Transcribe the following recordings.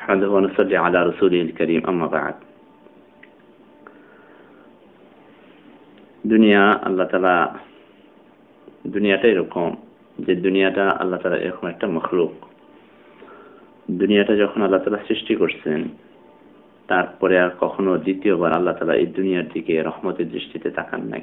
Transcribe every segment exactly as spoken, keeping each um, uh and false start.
نحمده ونصلي على رسوله الكريم أما بعد দুনিয়া আল্লাহ তাআলা দুনিয়াটা এরকম যে দুনিয়াটা আল্লাহ তাআলা এরকম একটা মখলুক। দুনিয়াটা যখন আল্লাহ তাআলা সৃষ্টি করছেন তারপরে আর কখনো দ্বিতীয়বার আল্লাহ তাআলা এই দুনিয়ার দিকে রহমতের দৃষ্টিতে তাকান নাই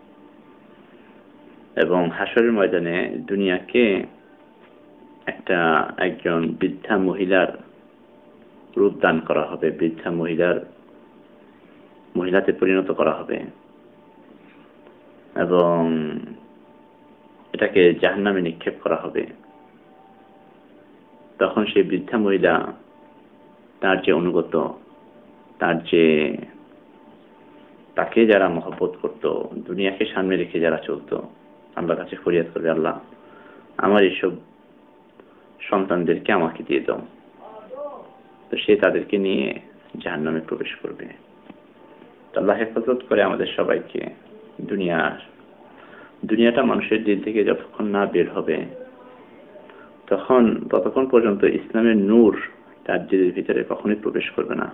এবং হাশরের ময়দানে দুনিয়াকে একটা একজন বৃদ্ধা মহিলার রূপ দান করা হবে, বৃদ্ধা মহিলার মহিলাতে পরিণত করা হবে এবং এটাকে জাহান্নামে নিক্ষেপ করা হবে। তখন সেই বৃদ্ধা মহিলা তার যে অনুগত, তার যে তাকে যারা মহব্বত করত, দুনিয়াকে সামনে রেখে যারা চলতো, আল্লাহর কাছে ফরিয়াদ করবে, আল্লাহ আমার এইসব সন্তানদেরকে আমাকে দিয়ে দাও। তো সে তাদেরকে নিয়ে জাহান্নামে প্রবেশ করবে। আল্লাহ হেফাজত করে আমাদের সবাইকে। দুনিয়ার দুনিয়াটা মানুষের দিল থেকে যতক্ষণ না বের হবে তখন ততক্ষণ পর্যন্ত ইসলামের নূর তার দিলের ভিতরে কখনোই প্রবেশ করবে না।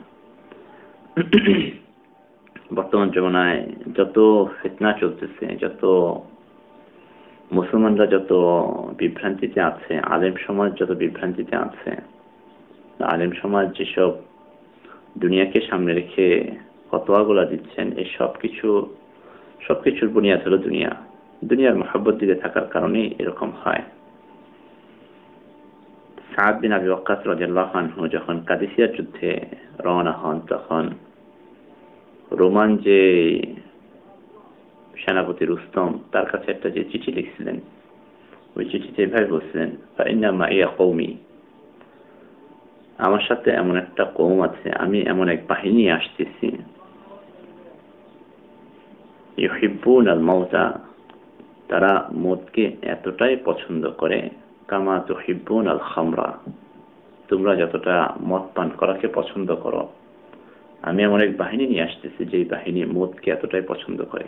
বর্তমান জমানায় যত ফিতনা চলতেছে, যত মুসলমানরা যত বিভ্রান্তিতে আছে, আলেম সমাজ যত বিভ্রান্তিতে আছে, আলেম সমাজ যেসব দুনিয়াকে সামনে রেখে ফতোয়াগুলা দিচ্ছেন, এই সব কিছু সবকিছুর বুনিয়াদ হলো দুনিয়া। দুনিয়ার মহব্বত দিতে থাকার কারণেই এরকম হয়। সাদ বিন আবি ওয়াক্কাস রাদিয়াল্লাহু আনহু যখন কাদিসিয়ার যুদ্ধে রওনা হন, তখন রোমান যে সেনাপতি রুস্তম তার কাছে একটা যে চিঠি লিখছিলেন, ওই চিঠিতে এভাবে বলছিলেন, ফাইন্না মাইয়া কওমি, আমার সাথে এমন একটা কওম আছে, আমি এমন এক বাহিনী আসতেছি, ইউহিব্বুন আল মাউতা, তারা মদকে এতটাই পছন্দ করে, কামা তুহিব্বুন আল খামরা, তোমরা যতটা মদ পান করাকে পছন্দ করো, আমি এমন এক বাহিনী নিয়ে আসতেছি যে বাহিনী মদকে এতটাই পছন্দ করে।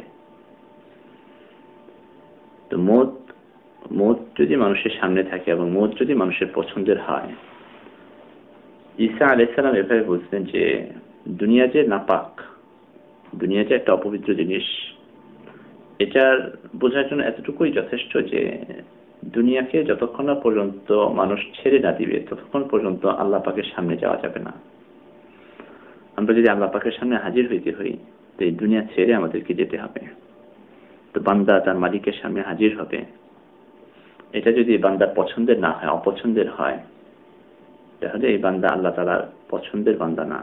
তো মদ মদ যদি মানুষের সামনে থাকে এবং মদ যদি মানুষের পছন্দের হয়, ঈসা আলাইহিস সালাম এভাবে বলছেন যে দুনিয়া যে নাপাক, দুনিয়া যে একটা অপবিত্র জিনিস, এটার বোঝার জন্য এতটুকুই যথেষ্ট যে দুনিয়াকে যতক্ষণ না পর্যন্ত মানুষ ছেড়ে না দিবে ততক্ষণ পর্যন্ত আল্লাহ পাকের সামনে যাওয়া যাবে না। আমরা যদি আল্লাহ পাকের সামনে হাজির হইতে হই তো এই দুনিয়া ছেড়ে আমাদেরকে যেতে হবে। তো বান্দা তার মালিকের সামনে হাজির হবে, এটা যদি বান্দার পছন্দের না হয়, অপছন্দের হয়, তাহলে এই বান্দা আল্লাহ তাআলার পছন্দের বান্দা না।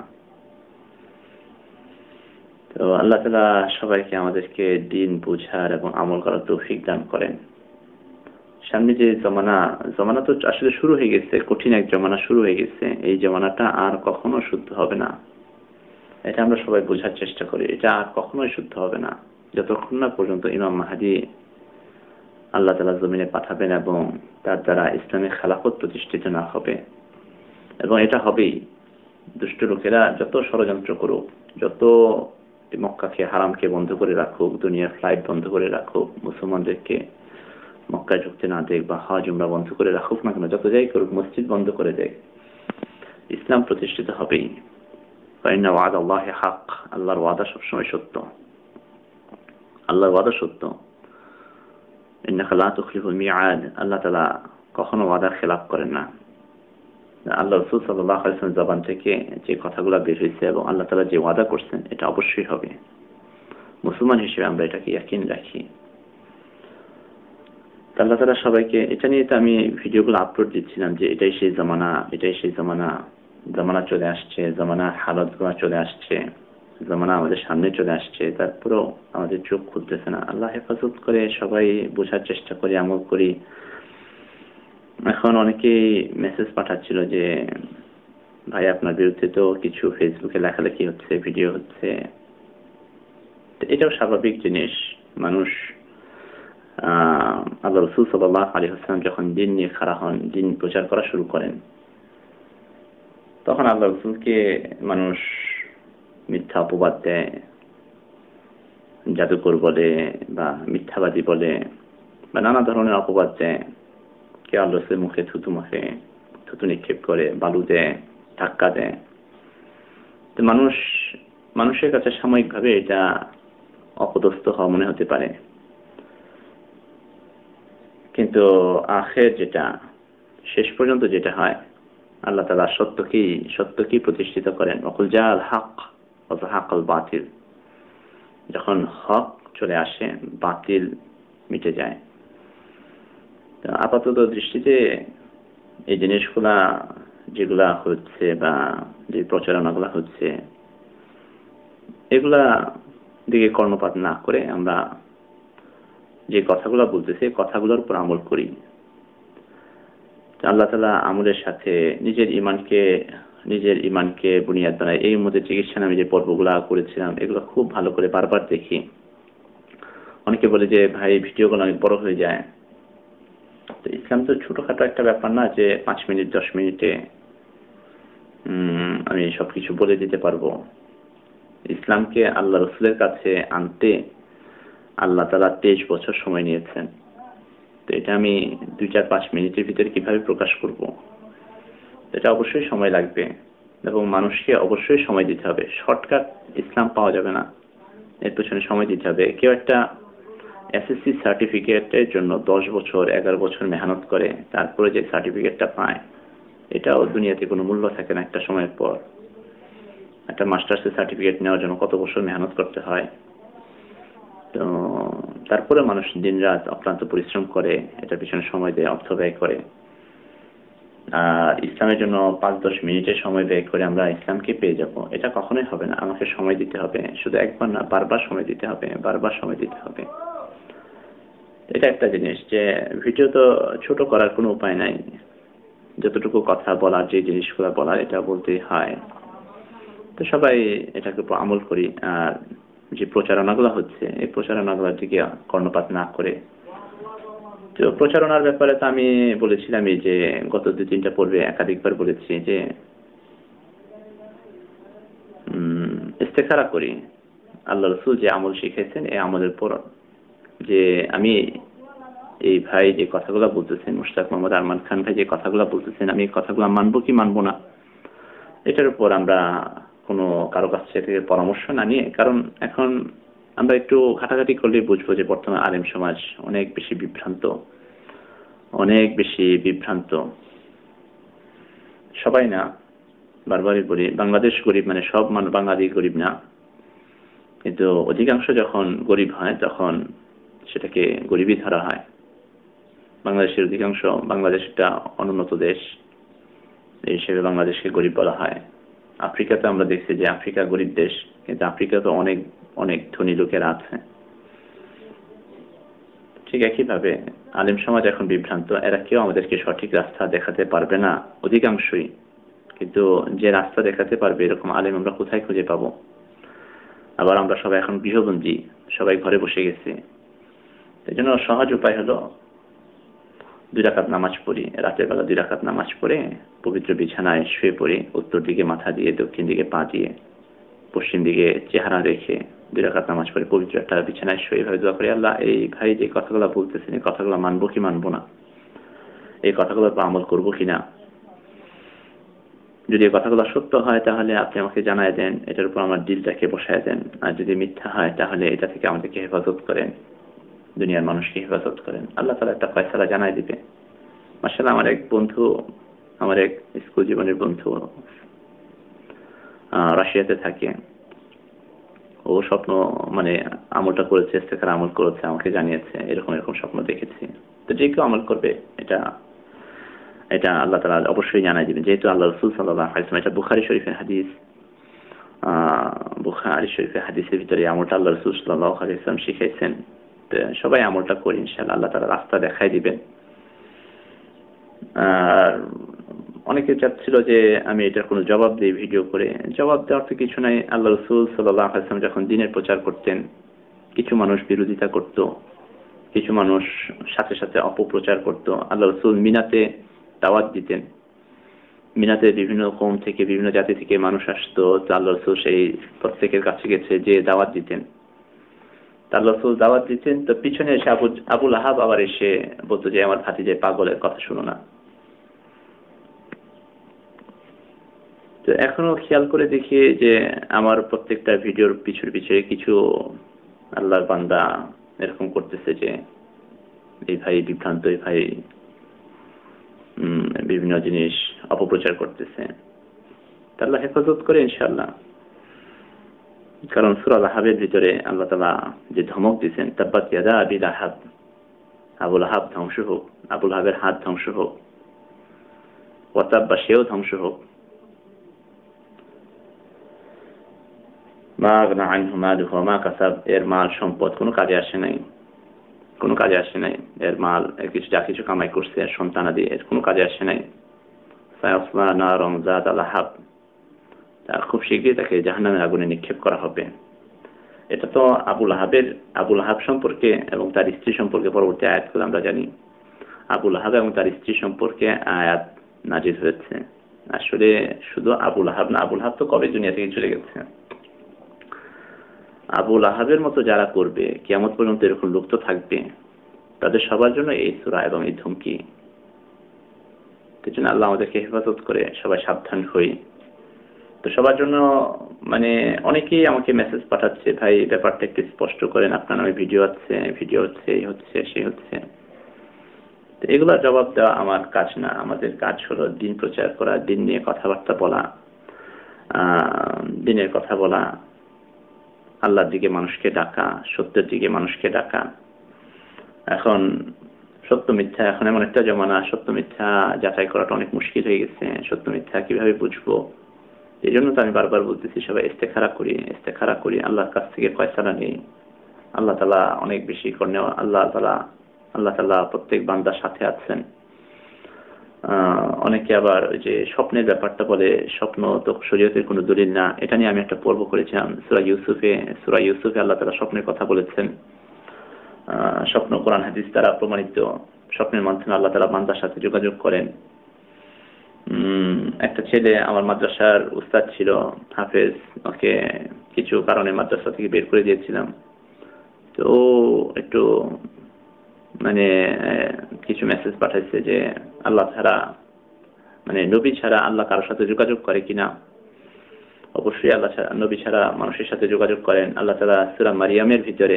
তো আল্লাহ তাআলা সবাইকে আমাদেরকে দ্বীন বুঝার এবং আমল করার তৌফিক দান করেন। সামনে যে জমানা জমানা তো আসলে শুরু হয়ে গেছে, কঠিন এক জমানা শুরু হয়ে গেছে। এই জমানাটা আর কখনো শুদ্ধ হবে না, এটা আমরা সবাই বোঝার চেষ্টা করি। এটা আর কখনোই শুদ্ধ হবে না যতক্ষণ না পর্যন্ত ইমাম মাহদী আল্লাহ তাআলা জমিনে পাঠাবেন এবং তার দ্বারা ইসলামের খেলাফত প্রতিষ্ঠিত না হবে। এবং এটা হবেই। দুষ্ট লোকেরা যত ষড়যন্ত্র করুক, যত মক্কাকে হারামকে বন্ধ করে রাখুক, দুনিয়ার ফ্লাইট বন্ধ করে রাখুক, মুসলমানদেরকে মক্কায় ঢুকতে না দেখ বা হজ উমরা বন্ধ করে রাখুক না কেন, যত যাই করুক, মসজিদ বন্ধ করে দেখ, ইসলাম প্রতিষ্ঠিত হবেই। ফাইন্না ওয়াদাল্লাহি হক, আল্লাহর ওয়াদা সবসময় সত্য, আল্লাহর ওয়াদা সত্য। ইন্নাকা লা তুখলিফুল মিআদ, আল্লাহ তাআলা কখনো ওয়াদার খেলাফ করেন না। আল্লাহ রাসূল সাল্লাল্লাহু আলাইহি ওয়াসাল্লাম জবান থেকে যে কথাগুলো বের হয়েছে এবং আল্লাহ তাআলা যে ওয়াদা করছেন এটা অবশ্যই হবে। মুসলমান হিসেবে আমরা এটাকে ইয়াকিন রাখি। আল্লাহ তাআলা সবাইকে, এটা নিয়ে তো আমি ভিডিওগুলো আপলোড দিচ্ছিলাম যে এটাই সেই জামানা, এটাই সেই জামানা, জামানা চলে আসছে, জামানা হালাতগুলো চলে আসছে, জামানা আমাদের সামনে চলে আসছে, তারপরেও আমাদের চোখ খুলতেছে না। আল্লাহ হেফাজত করে, সবাই বোঝার চেষ্টা করি, আমল করি। এখন অনেকেই মেসেজ পাঠাচ্ছিল যে ভাই আপনার বিরুদ্ধে তো কিছু ফেসবুকে লেখালেখি হচ্ছে, ভিডিও হচ্ছে। এটাও স্বাভাবিক জিনিস। মানুষ আহ আল্লাহ রাসূল সাল্লাল্লাহু আলাইহি ওয়াসাল্লাম যখন দ্বীন নিয়ে খাড়া হন, দ্বীন প্রচার করা শুরু করেন, তখন আল্লাহ রাসূলকে মানুষ মিথ্যা অপবাদ দেয়, জাদুকর বলে বা মিথ্যাবাদী বলে বা নানা ধরনের অপবাদ দেয়। কে আল্লাহ রাসূলের মুখে থুতু মাখে, থুতু নিক্ষেপ করে, বালু দেয়, ধাক্কা দেয়। তো মানুষ মানুষের কাছে সাময়িকভাবে এটা অপদস্থ হওয়া মনে হতে পারে, কিন্তু আখের যেটা শেষ পর্যন্ত যেটা হয়, আল্লাহ তাআলা সত্যকেই সত্যকেই প্রতিষ্ঠিত করেন। ওয়াকুল জাআল হক ওয়া যাহাকাল বাতিল, যখন হক চলে আসে বাতিল মিটে যায়। তো আপাতত দৃষ্টিতে এই জিনিসগুলা যেগুলা হচ্ছে বা যে প্রচারণাগুলা হচ্ছে, এগুলা দিকে কর্ণপাত না করে আমরা যে কথাগুলো বলতেছি কথাগুলোর উপর আমল করি। আল্লাহ তাআলা আমলের সাথে নিজের ইমানকে নিজের ইমানকে বুনিয়াদ বানায়। এই মধ্যে চিকিৎসা নামে যে পর্বগুলা করেছিলাম, এগুলো খুব ভালো করে বারবার দেখি। অনেকে বলে যে ভাই ভিডিওগুলো অনেক বড় হয়ে যায়। তো ইসলাম তো ছোটখাটো একটা ব্যাপার না যে পাঁচ মিনিট দশ মিনিটে উম আমি সবকিছু বলে দিতে পারবো। ইসলামকে আল্লাহ রসুলের কাছে আনতে আল্লাহ তাআলা তেইশ বছর সময় নিয়েছেন। তো এটা আমি দুই চার পাঁচ মিনিটের ভিতরে কিভাবে প্রকাশ করব? এটা অবশ্যই সময় লাগবে এবং মানুষকে অবশ্যই সময় দিতে হবে। শর্টকাট ইসলাম পাওয়া যাবে না, এর পেছনে সময় দিতে হবে। কেউ একটা এসএসসি সার্টিফিকেটের জন্য দশ বছর এগারো বছর মেহনত করে, তারপরে যে সার্টিফিকেটটা পায়, এটাও দুনিয়াতে কোনো মূল্য থাকে না একটা সময়ের পর। একটা মাস্টার্সের সার্টিফিকেট নেওয়ার জন্য কত বছর মেহনত করতে হয়। তো তারপরে মানুষ দিনরাত অক্লান্ত পরিশ্রম করে, এটার পিছনে সময় দেয়, অর্থ ব্যয় করে। আর ইসলামের জন্য পাঁচ দশ মিনিটের সময় ব্যয় করে আমরা ইসলামকে পেয়ে যাব, এটা কখনোই হবে না। আমাকে সময় দিতে হবে, শুধু একবার না, বারবার সময় দিতে হবে, বারবার সময় দিতে হবে। এটা একটা জিনিস যে ভিডিও তো ছোট করার কোনো উপায় নাই। যতটুকু কথা বলার, যে জিনিসগুলো বলার, এটা বলতেই হয়। তো সবাই এটাকে আমল করি। আর যে প্রচারণাগুলো হচ্ছে, এই প্রচারণাগুলোর দিকে কর্ণপাত না করে, তো প্রচারণার ব্যাপারে তো আমি বলেছিলামই যে গত দুই তিনটা পর্বে একাধিকবার বলেছি যে ইস্তেখারা করি। আল্লাহ রসুল যে আমল শিখেছেন, এই আমলের পর যে আমি এই ভাই যে কথাগুলো বলতেছেন, মুশতাক মোহাম্মদ আরমান খান ভাই যে কথাগুলো বলতেছেন, আমি এই কথাগুলো মানবো কি মানবো না, এটার উপর আমরা কোনো কারো কাছ থেকে পরামর্শ না নিয়ে, কারণ এখন আমরা একটু ঘাটাঘাটি করলে বুঝবো যে বর্তমান আলেম সমাজ অনেক বেশি বিভ্রান্ত, অনেক বেশি বিভ্রান্ত। সবাই না, বারবারই বলি, বাংলাদেশ গরিব মানে সব মানুষ বাঙালি গরিব না, কিন্তু অধিকাংশ যখন গরিব হয় তখন সেটাকে গরিবই ধরা হয়। বাংলাদেশের অধিকাংশ, বাংলাদেশ একটা অনুন্নত দেশ, এই হিসেবে বাংলাদেশকে গরিব বলা হয়। আফ্রিকাতে আমরা দেখছি যে আফ্রিকা গরিব দেশ, কিন্তু আফ্রিকা তো অনেক অনেক ধনী লোকেরা আছে। ঠিক একইভাবে আলেম সমাজ এখন বিভ্রান্ত, এরা কেউ আমাদেরকে সঠিক রাস্তা দেখাতে পারবে না অধিকাংশই। কিন্তু যে রাস্তা দেখাতে পারবে এরকম আলেম আমরা কোথায় খুঁজে পাবো? আবার আমরা সবাই এখন গৃহবন্দী, সবাই ঘরে বসে গেছি। এই জন্য সহজ উপায় হলো দুই রাকাত নামাজ পড়ি, রাতের বেলা দুই রাকাত নামাজ পড়ে পবিত্র বিছানায় শুয়ে পড়ি, উত্তর দিকে মাথা দিয়ে, দক্ষিণ দিকে পা দিয়ে, পশ্চিম দিকে চেহারা রেখে দুই রাকাত নামাজ পড়ে পবিত্র একটা বিছানায় শুয়ে এভাবে দোয়া করি, আল্লাহ এই ভাই যে কথাগুলো বলতেছেন, এই কথাগুলো মানবো কি মানবো না, এই কথাগুলোর উপর আমল করবো কিনা। যদি এই কথাগুলো সত্য হয় তাহলে আপনি আমাকে জানায় দেন, এটার উপর আমার দিলটাকে বসায় দেন। আর যদি মিথ্যা হয় তাহলে এটা থেকে আমাদেরকে হেফাজত করেন, দুনিয়ার মানুষকে হেফাজত করেন। আল্লাহ তাআলা একটা ফয়সালা জানায় দিবে। মাশাআল্লাহ, আমার এক বন্ধু, আমার এক স্কুল জীবনের বন্ধু রাশিয়াতে থাকে, ও স্বপ্ন মানে আমলটা করেছে, ইস্তেখারা আমল করেছে, আমাকে জানিয়েছে এরকম এরকম স্বপ্ন দেখেছি। তো যে কেউ আমল করবে, এটা এটা আল্লাহ তাআলা অবশ্যই জানাই দিবেন, যেহেতু আল্লাহ রাসূল সাল্লাল্লাহু আলাইহি ওয়াসাল্লাম, এটা বুখারী শরীফের হাদিস, বুখারী শরীফের হাদিসের ভিতরে আমলটা আল্লাহ রাসূল সাল্লাল্লাহু আলাইহি ওয়াসাল্লাম শিখাইছেন। তো সবাই আমলটা করি, ইনশাআল্লাহ আল্লাহ তাআলা রাস্তা দেখাই দিবেন। আর অনেকে চাচ্ছিল যে আমি এটার কোনো জবাব দিই ভিডিও করে। জবাব দেওয়ার তো কিছু নাই। আল্লাহ রাসূল সাল্লাল্লাহু আলাইহি ওয়াসাল্লাম যখন দ্বীনের প্রচার করতেন, কিছু মানুষ বিরোধিতা করত, কিছু মানুষ সাথে সাথে অপপ্রচার করত। আল্লাহ রাসূল মিনাতে দাওয়াত দিতেন, মিনাতে বিভিন্ন কওম থেকে, বিভিন্ন জাতি থেকে মানুষ আসতো। আল্লাহ রাসূল সেই প্রত্যেকের কাছে গেছে যে দাওয়াত দিতেন, আল্লাহ রাসূল দাওয়াত দিতেন। তো পিছনে এসে আবু আবু লাহাব আবার এসে বলতো যে আমার ভাতিজা পাগলের কথা শুনো না। তো এখনো খেয়াল করে দেখি যে আমার প্রত্যেকটা ভিডিওর পিছুর পিছনে কিছু আল্লাহর বান্দা এরকম করতেছে যে এই ভাই বিভ্রান্ত, এই ভাই বিভিন্ন জিনিস অপপ্রচার করতেছে। আল্লাহ হেফাজত করে ইনশাআল্লাহ। কারণ সূরা লাহাবের ভিতরে আল্লাহ তাআলা যে ধমক দিয়েছেন, তাব্বাত ইয়াদা আবি লাহাব, আবু লাহাব ধ্বংস হোক, আবু লাহাবের হাত ধ্বংস হোক, ওয়া তাব্বা, সেও ধ্বংস হোক, মা আগনা আনহু মালুহু ওয়া মা কাসাব, এর মাল সম্পদ কোনো কাজে আসে নাই, কোনো কাজে আসে নাই। এর মাল, এর কিছু যা কিছু কামাই করছে, এর সন্তানাদি, এর কোনো কাজে আসে নাই। সায়াসলা নারন যাত লাহাব, তার খুব শীঘ্রই তাকে জাহান্নামের আগুনে নিক্ষেপ করা হবে। এটা তো আবু লাহাবের, আবু লাহাব সম্পর্কে এবং তার স্ত্রী সম্পর্কে পরবর্তী আয়াতগুলো আমরা জানি। আবু লাহাব এবং তার স্ত্রী সম্পর্কে আয়াত নাজিল হয়েছে। আসলে শুধু আবু লাহাব না, আবু লাহাব তো কবে দুনিয়া থেকে চলে গেছে। আবু লাহাবের মতো যারা করবে, কিয়ামত পর্যন্ত এরকম লোক তো থাকবে, তাদের সবার জন্য এই সূরা এবং এই ধমকি। সেজন্য আল্লাহ আমাদেরকে হেফাজত করে, সবাই সাবধান হই। তো সবার জন্য মানে অনেকেই আমাকে মেসেজ পাঠাচ্ছে, ভাই ব্যাপারটা একটু স্পষ্ট করেন, আপনার নামে ভিডিও আছে, ভিডিও হচ্ছে, এই হচ্ছে, সেই হচ্ছে। তো এগুলোর জবাব দেওয়া আমার কাজ না। আমাদের কাজ হলো দিন প্রচার করা, দিন নিয়ে কথাবার্তা বলা, দিনের কথা বলা, আল্লাহর দিকে মানুষকে ডাকা, সত্যের দিকে মানুষকে ডাকা। এখন সত্য মিথ্যা, এখন এমন একটা জমানা, সত্য মিথ্যা যাচাই করাটা অনেক মুশকিল হয়ে গেছে। সত্য মিথ্যা কিভাবে বুঝবো? এই জন্য তো আমি বারবার বলতেছি, সবাই ইস্তেখারা করি, ইস্তেখারা করি, আল্লাহর কাছ থেকে ফয়সালা নেই। আল্লাহ তাআলা অনেক বেশি করে, আল্লাহ তাআলা আল্লাহ তাআলা প্রত্যেক বান্দার সাথে আছেন। অনেকে আবার ওই যে স্বপ্নের ব্যাপারটা বলে, স্বপ্ন তো শরীয়তের কোনো দলিল না। এটা নিয়ে আমি একটা পর্ব করেছিলাম সূরা ইউসুফে। সূরা ইউসুফে আল্লাহ তাআলা স্বপ্নের কথা বলেছেন। স্বপ্ন কোরআন হাদিস দ্বারা প্রমাণিত। স্বপ্নের মাধ্যমে আল্লাহ তাআলা বান্দার সাথে যোগাযোগ করেন। একটা ছেলে আমার মাদ্রাসার উস্তাদ ছিল, হাফেজ, ওকে কিছু কারণে মাদ্রাসা থেকে বের করে দিয়েছিলাম। তো একটু মানে কিছু মেসেজ পাঠাইছে যে আল্লাহ ছাড়া, মানে নবী ছাড়া আল্লাহ কারোর সাথে যোগাযোগ করে কিনা। অবশ্যই আল্লাহ ছাড়া, নবী ছাড়া মানুষের সাথে যোগাযোগ করেন। আল্লাহ তাআলা সূরা মারিয়ামের ভিতরে,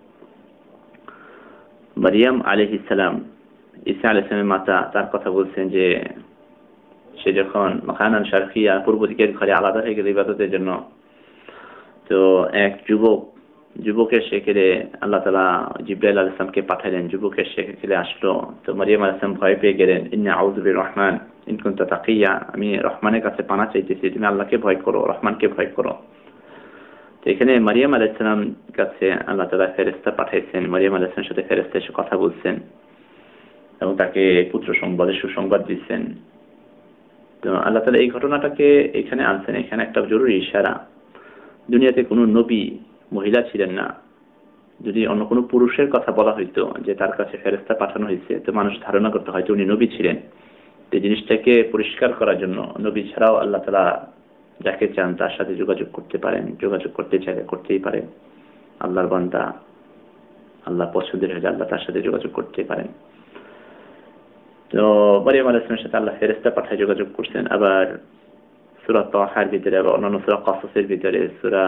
মারিয়াম আলাইহিস সালাম, ঈসা আলাইহিস সালামের মাতা, তার কথা বলছেন যে সে যখন মাকানান শারকিয়া, পূর্ব দিকের ঘরে আলাদা হয়ে গেল ইবাদতের জন্য, তো এক যুবক যুবকের সেখানে আল্লাহ তাআলা জিবরাইল আলাইহিস সালামকে পাঠালেন। যুবকের সেখানে আসলো। তো মারিয়াম আলাইহিস সালাম ভয় পেয়ে গেলেন। ইন্নী আউযু বির-রহমান ইন কুনতা তাকিয়া, আমি রহমানের কাছে পানা চাইতেছি, তুমি আল্লাহকে ভয় করো, রহমানকে ভয় করো। তো এখানে মারিয়াম আলাইহিস সালাম কাছে আল্লাহ তাআলা ফেরেশতা পাঠাইছেন। মারিয়াম আলাইহিস সালামের সাথে ফেরেশতা এসে কথা বলছেন এবং তাকে পুত্র সংবাদের সুসংবাদ দিচ্ছেন। তো আল্লাহ তাআলা এই ঘটনাটাকে এখানে আনছেন। এখানে একটা জরুরি ইশারা, দুনিয়াতে কোনো নবী মহিলা ছিলেন না। যদি অন্য কোনো পুরুষের কথা বলা হইতো যে তার কাছে ফেরেশতা পাঠানো হয়েছে, তো মানুষ ধারণা করতে হয়তো উনি নবী ছিলেন। এই জিনিসটাকে পরিষ্কার করার জন্য নবী ছাড়াও আল্লাহ তাআলা যাকে চান তার সাথে যোগাযোগ করতে পারেন, যোগাযোগ করতে চাইলে করতেই পারেন। আল্লাহর বান্দা, আল্লাহ পছন্দের হলে আল্লাহ তার সাথে যোগাযোগ করতে পারেন। তো মারিয়াম আলাইহিস সালামের সাথে আল্লাহ ফেরেশতা পাঠায় যোগাযোগ করছেন। আবার সূরা তাহার ভিতরে, আবার অন্যান্য সূরা কাসাসের ভিতরে, সূরা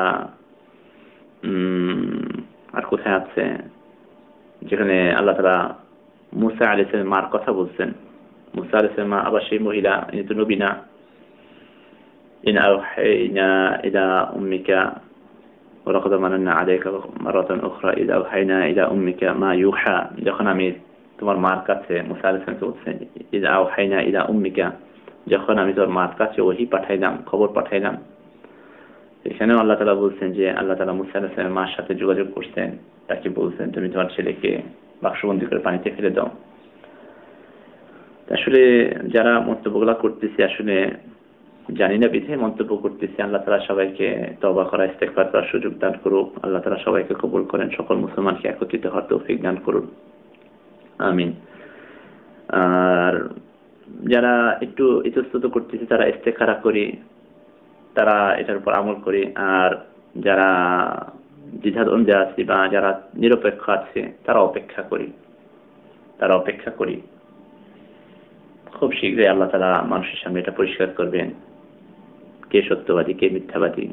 আর কোথায় আছে যেখানে আল্লাহ তাআলা মুসা আলাইহিস সালামের মার কথা বলছেন। মুসা আলাইহিস সালামের মা আবার সেই মহিলা, ইনি তো নবী না। ইন আওহাইনা ইলা উম্মিকা ওয়া লাকাদ মানান্না আলাইকা মারাতান উখরা ইযা আওহাইনা ইলা উম্মিকা মা ইউহা, যখন আমি তোমার মার কাছে, মুসা আলাইহিস সালাম বলছেন ইযা আওহাইনা ইলা উম্মিকা, যখন আমি তোমার মার কাছে ওহী পাঠাইলাম, খবর পাঠাইলাম। এখানেও আল্লাহ তাআলা বলছেন যে আল্লাহ তাআলা মুসা আলাইহিস সালামের মার সাথে যোগাযোগ করছেন, তাকে বলছেন তুমি তোমার ছেলেকে বাক্সবন্দী করে পানিতে ফেলে দাও। আসলে যারা মন্তব্যগুলো করতেছে, আসলে জানি না বিধে মন্তব্য করতেছে। আল্লাহ তাআলা সবাইকে তওবা করা, ইস্তেগফার করার সুযোগ দান করুক। আল্লাহ তাআলা সবাইকে কবুল করেন, সকল মুসলমানকে একত্রিত হওয়ার তৌফিক দান করুন, আমিন। আর যারা একটু ইতস্তত করতেছে, তারা ইস্তেখারা করি, তারা এটার উপর আমল করি। আর যারা দ্বিধাদ্বন্দ্বে আছে বা যারা নিরপেক্ষ আছে, তারা অপেক্ষা করি, তারা অপেক্ষা করি। খুব শীঘ্রই আল্লাহ তাআলা মানুষের সামনে এটা পরিষ্কার করবেন। কে সত্যবাদী কে মিথ্যাবাদী।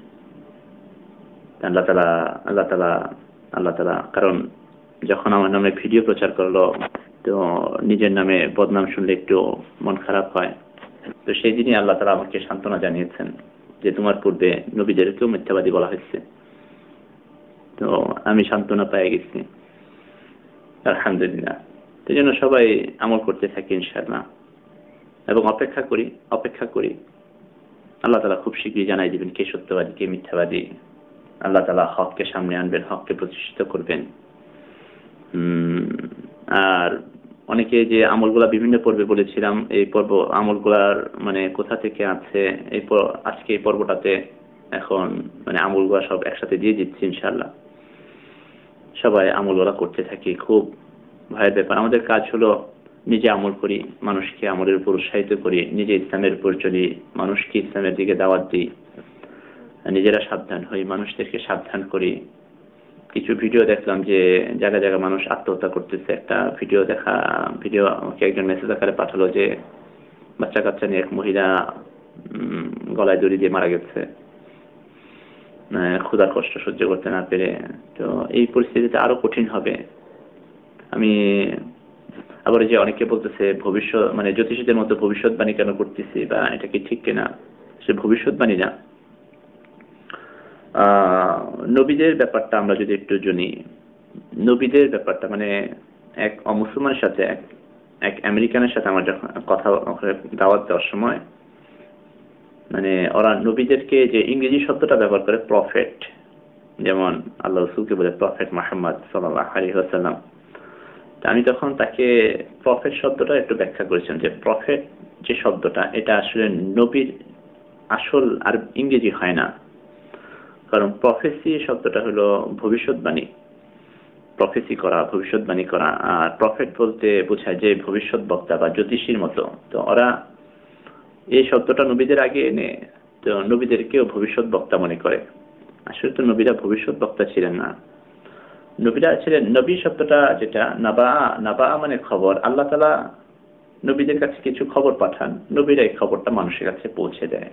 আল্লাহ তাআলা আল্লাহ তাআলা আল্লাহ তাআলা কারণ যখন আমার নামে ভিডিও প্রচার করলো তো নিজের নামে বদনাম শুনলে একটু মন খারাপ হয়। তো সেই দিনই আল্লাহ তাআলা আমাকে সান্ত্বনা জানিয়েছেন যে তোমার পূর্বে নবীদেরকেও মিথ্যাবাদী বলা হয়েছে। তো আমি সান্ত্বনা পেয়ে গেছি, আলহামদুলিল্লাহ। সেই জন্য সবাই আমল করতে থাকি ইনশাআল্লাহ, এবং অপেক্ষা করি অপেক্ষা করি আল্লাহ তাআলা খুব শীঘ্রই জানাই দিবেন কে সত্যবাদী কে মিথ্যাবাদী। আল্লাহ তাআলা হককে সামনে আনবেন, হককে প্রতিষ্ঠিত করবেন। আর অনেকে যে আমলগুলা বিভিন্ন পর্বে বলেছিলাম, এই পর্ব আমলগুলার মানে কোথা থেকে আছে এই আজকে এই পর্বটাতে এখন মানে আমলগুলা সব একসাথে দিয়ে দিচ্ছি ইনশাআল্লাহ। সবাই আমলগুলা করতে থাকি, খুব ভয়ের ব্যাপার। আমাদের কাজ হলো নিজে আমল করি, মানুষকে আমলের উপর উৎসাহিত করি, নিজে ইসলামের উপর চলি, মানুষকে ইসলামের দিকে দাওয়াত দিই, নিজেরা সাবধান হই, মানুষদেরকে সাবধান করি। কিছু ভিডিও দেখলাম যে জায়গায় জায়গায় মানুষ আত্মহত্যা করতেছে। একটা ভিডিও দেখা ভিডিও আমাকে একজন মেসেজ আকারে পাঠালো যে বাচ্চা কাচ্চা নিয়ে এক মহিলা গলায় দড়ি দিয়ে মারা গেছে ক্ষুধার কষ্ট সহ্য করতে না পেরে। তো এই পরিস্থিতিতে আরো কঠিন হবে। আমি আবার যে অনেকে বলতেছে ভবিষ্যৎ মানে জ্যোতিষীদের মতো ভবিষ্যৎবাণী কেন করতেছি বা এটা কি ঠিক কিনা, সে ভবিষ্যৎবাণী না। আহ নবীদের ব্যাপারটা আমরা যদি একটু জানি, নবীদের ব্যাপারটা মানে এক অমুসলমানের সাথে এক এক আমেরিকানের সাথে আমার যখন কথা দাওয়াত দেওয়ার সময় মানে ওরা নবীদেরকে যে ইংরেজি শব্দটা ব্যবহার করে প্রফেট, যেমন আল্লাহ রাসূলকে বলে প্রফেট মুহাম্মদ সাল্লাল্লাহু আলাইহি ওয়াসাল্লাম। আমি তখন তাকে প্রফেট শব্দটা একটু ব্যাখ্যা করেছিলাম যে প্রফেট যে শব্দটা এটা আসলে নবীর আসল আর ইংরেজি হয় না। কারণ প্রফেসি শব্দটা হলো ভবিষ্যৎবাণী, প্রফেসি করা ভবিষ্যৎবাণী করা। আর প্রফেট বলতে বোঝায় যে ভবিষ্যৎ বক্তা বা জ্যোতিষীর মতো। তো ওরা এই শব্দটা নবীদের আগে এনে তো নবীদেরকেও ভবিষ্যৎ বক্তা মনে করে। আসলে তো নবীরা ভবিষ্যৎ বক্তা ছিলেন না, নবীরা ছিলেন নবী শব্দটা যেটা নাবা নাবা মানে খবর। আল্লাহ তাআলা নবীদের কাছে কিছু খবর পাঠান, নবীরা এই খবরটা মানুষের কাছে পৌঁছে দেয়।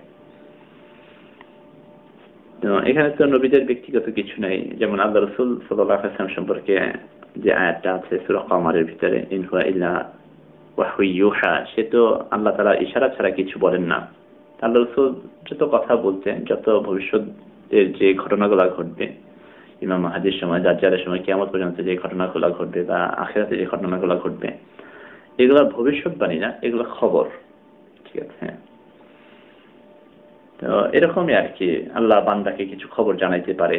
তো এখানে তো নবীদের ব্যক্তিগত কিছু নাই। যেমন আল্লাহ রাসূল সাল্লাল্লাহু আলাইহি ওয়াসাল্লাম সম্পর্কে যে আয়াতটা আছে সূরা কমারের ভিতরে, ইন হুয়া ইল্লা ওয়াহয়ু ইউহা, সে তো আল্লাহ তাআলা ইশারা ছাড়া কিছু বলেন না। আল্লাহ রাসূল যত কথা বলতেন, যত ভবিষ্যতের যে ঘটনাগুলো ঘটবে, ইমাম মাহদীর সময়, দাজ্জালের সময়, কিয়ামত পর্যন্ত যে ঘটনাগুলো ঘটবে বা আখিরাতে যে ঘটনাগুলো ঘটবে, এগুলো ভবিষ্যৎবাণী না, এগুলো খবর। ঠিক আছে, তো এরকমই আর কি আল্লাহ বান্দাকে কিছু খবর জানাইতে পারে।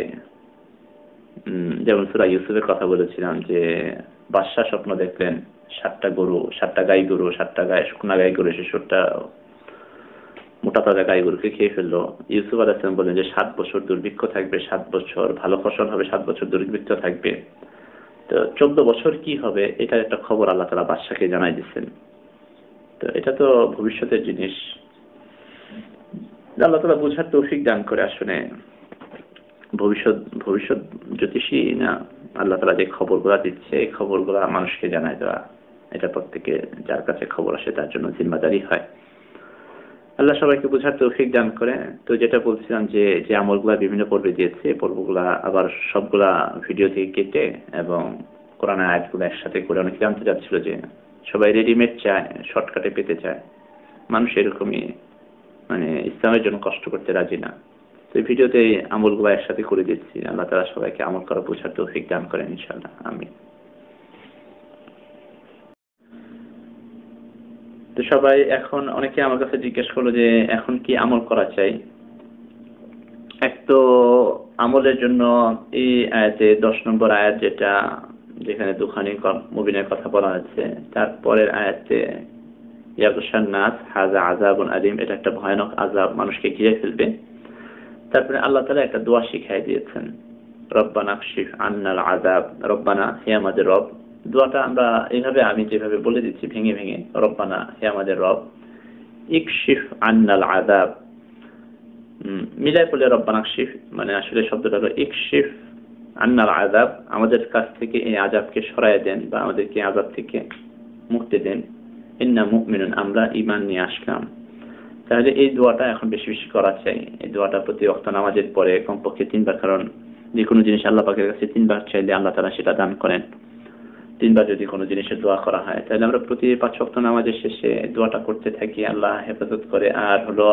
যেমন সূরা ইউসুফের কথা বলেছিলাম যে বাদশা স্বপ্ন দেখলেন সাতটা গরু, সাতটা গাই গরু, সাতটা গায়ে শুকনা গাই গরু এসে সাতটা মোটা তাজা গাই গরুকে খেয়ে ফেললো। ইউসুফ আলাইহিস সালাম বললেন যে সাত বছর দুর্ভিক্ষ থাকবে, সাত বছর ভালো ফসল হবে, সাত বছর দুর্ভিক্ষ থাকবে। তো চোদ্দ বছর কি হবে এটার একটা খবর আল্লাহ তাআলা বাদশাকে জানাই দিচ্ছেন। তো এটা তো ভবিষ্যতের জিনিস। আল্লাহ তাআলা বুঝার তৌফিক দান করে। আসলে ভবিষ্যৎ ভবিষ্যৎ জ্যোতিষী না, আল্লাহ তাআলা যে খবরগুলো দিচ্ছে এই খবরগুলো মানুষকে জানাই দেওয়া, এটা প্রত্যেকে যার কাছে খবর আসে তার জন্য জিম্মাদারি হয়। আল্লাহ সবাইকে বুঝার তৌফিক দান করে। তো যেটা বলছিলাম যে যে আমলগুলা বিভিন্ন পর্বে দিয়েছে, পর্বগুলা আবার সবগুলা ভিডিও থেকে কেটে এবং কোরআনের আয়াতগুলো একসাথে করে অনেকে জানতে চাচ্ছিল যে সবাই রেডিমেড চায়, শর্টকাটে পেতে চায়। মানুষ এরকমই মানে ইসলামের জন্য কষ্ট করতে রাজি না। তো এই ভিডিওতে এই আমলগুলো একসাথে করে দিচ্ছি। আল্লাহ তাআলা সবাইকে আমল করা বোঝার তৌফিক দান করেন ইনশাআল্লাহ, আমিন। তো সবাই এখন অনেকে আমার কাছে জিজ্ঞেস করলো যে এখন কি আমল করা চাই। এক তো আমলের জন্য এই আয়াতে দশ নম্বর আয়াত যেটা যেখানে দুখানি মুমিনের কথা বলা হচ্ছে, তারপরের আয়াতে ইয়াগুশান নাস হাযা আযাবুন আলীম, এটা একটা ভয়ানক আযাব মানুষকে ঘিরে ফেলবে। তারপরে আল্লাহ তাআলা একটা দোয়া শিখিয়ে দিয়েছেন, রব্বানা কশিফ আন্নাল আযাব, রব্বানা হে আমাদের রব। দোয়াটা আমরা এইভাবে আমি যেভাবে বলে দিচ্ছি ভেঙে ভেঙে, রব্বানা হে আমাদের রব, ইকশিফ আন্নাল আযাব, মিলাই বলে রব্বানা কশিফ মানে আসলে শব্দটা হলো ইকশিফ আন্নাল আযাব, আমাদের কাছ থেকে এই আযাবকে সরায় দেন বা আমাদেরকে আযাব থেকে মুক্তি দেন। ইন্না মুমিনুন, আমরা ঈমান নিয়ে আসলাম। তাহলে এই দোয়াটা এখন বেশি বেশি করা চাই। এই দোয়াটা প্রতি ওয়াক্ত নামাজের পরে কমপক্ষে তিনবার, কারণ যে কোনো জিনিস আল্লাহ পাকের কাছে তিনবার চাইলে আল্লাহ তাআলা সেটা দান করেন। তিনবার যদি কোনো জিনিসের দোয়া করা হয় তাহলে আমরা প্রতি পাঁচ ওয়াক্ত নামাজের শেষে দোয়াটা করতে থাকি, আল্লাহ হেফাজত করে। আর হলো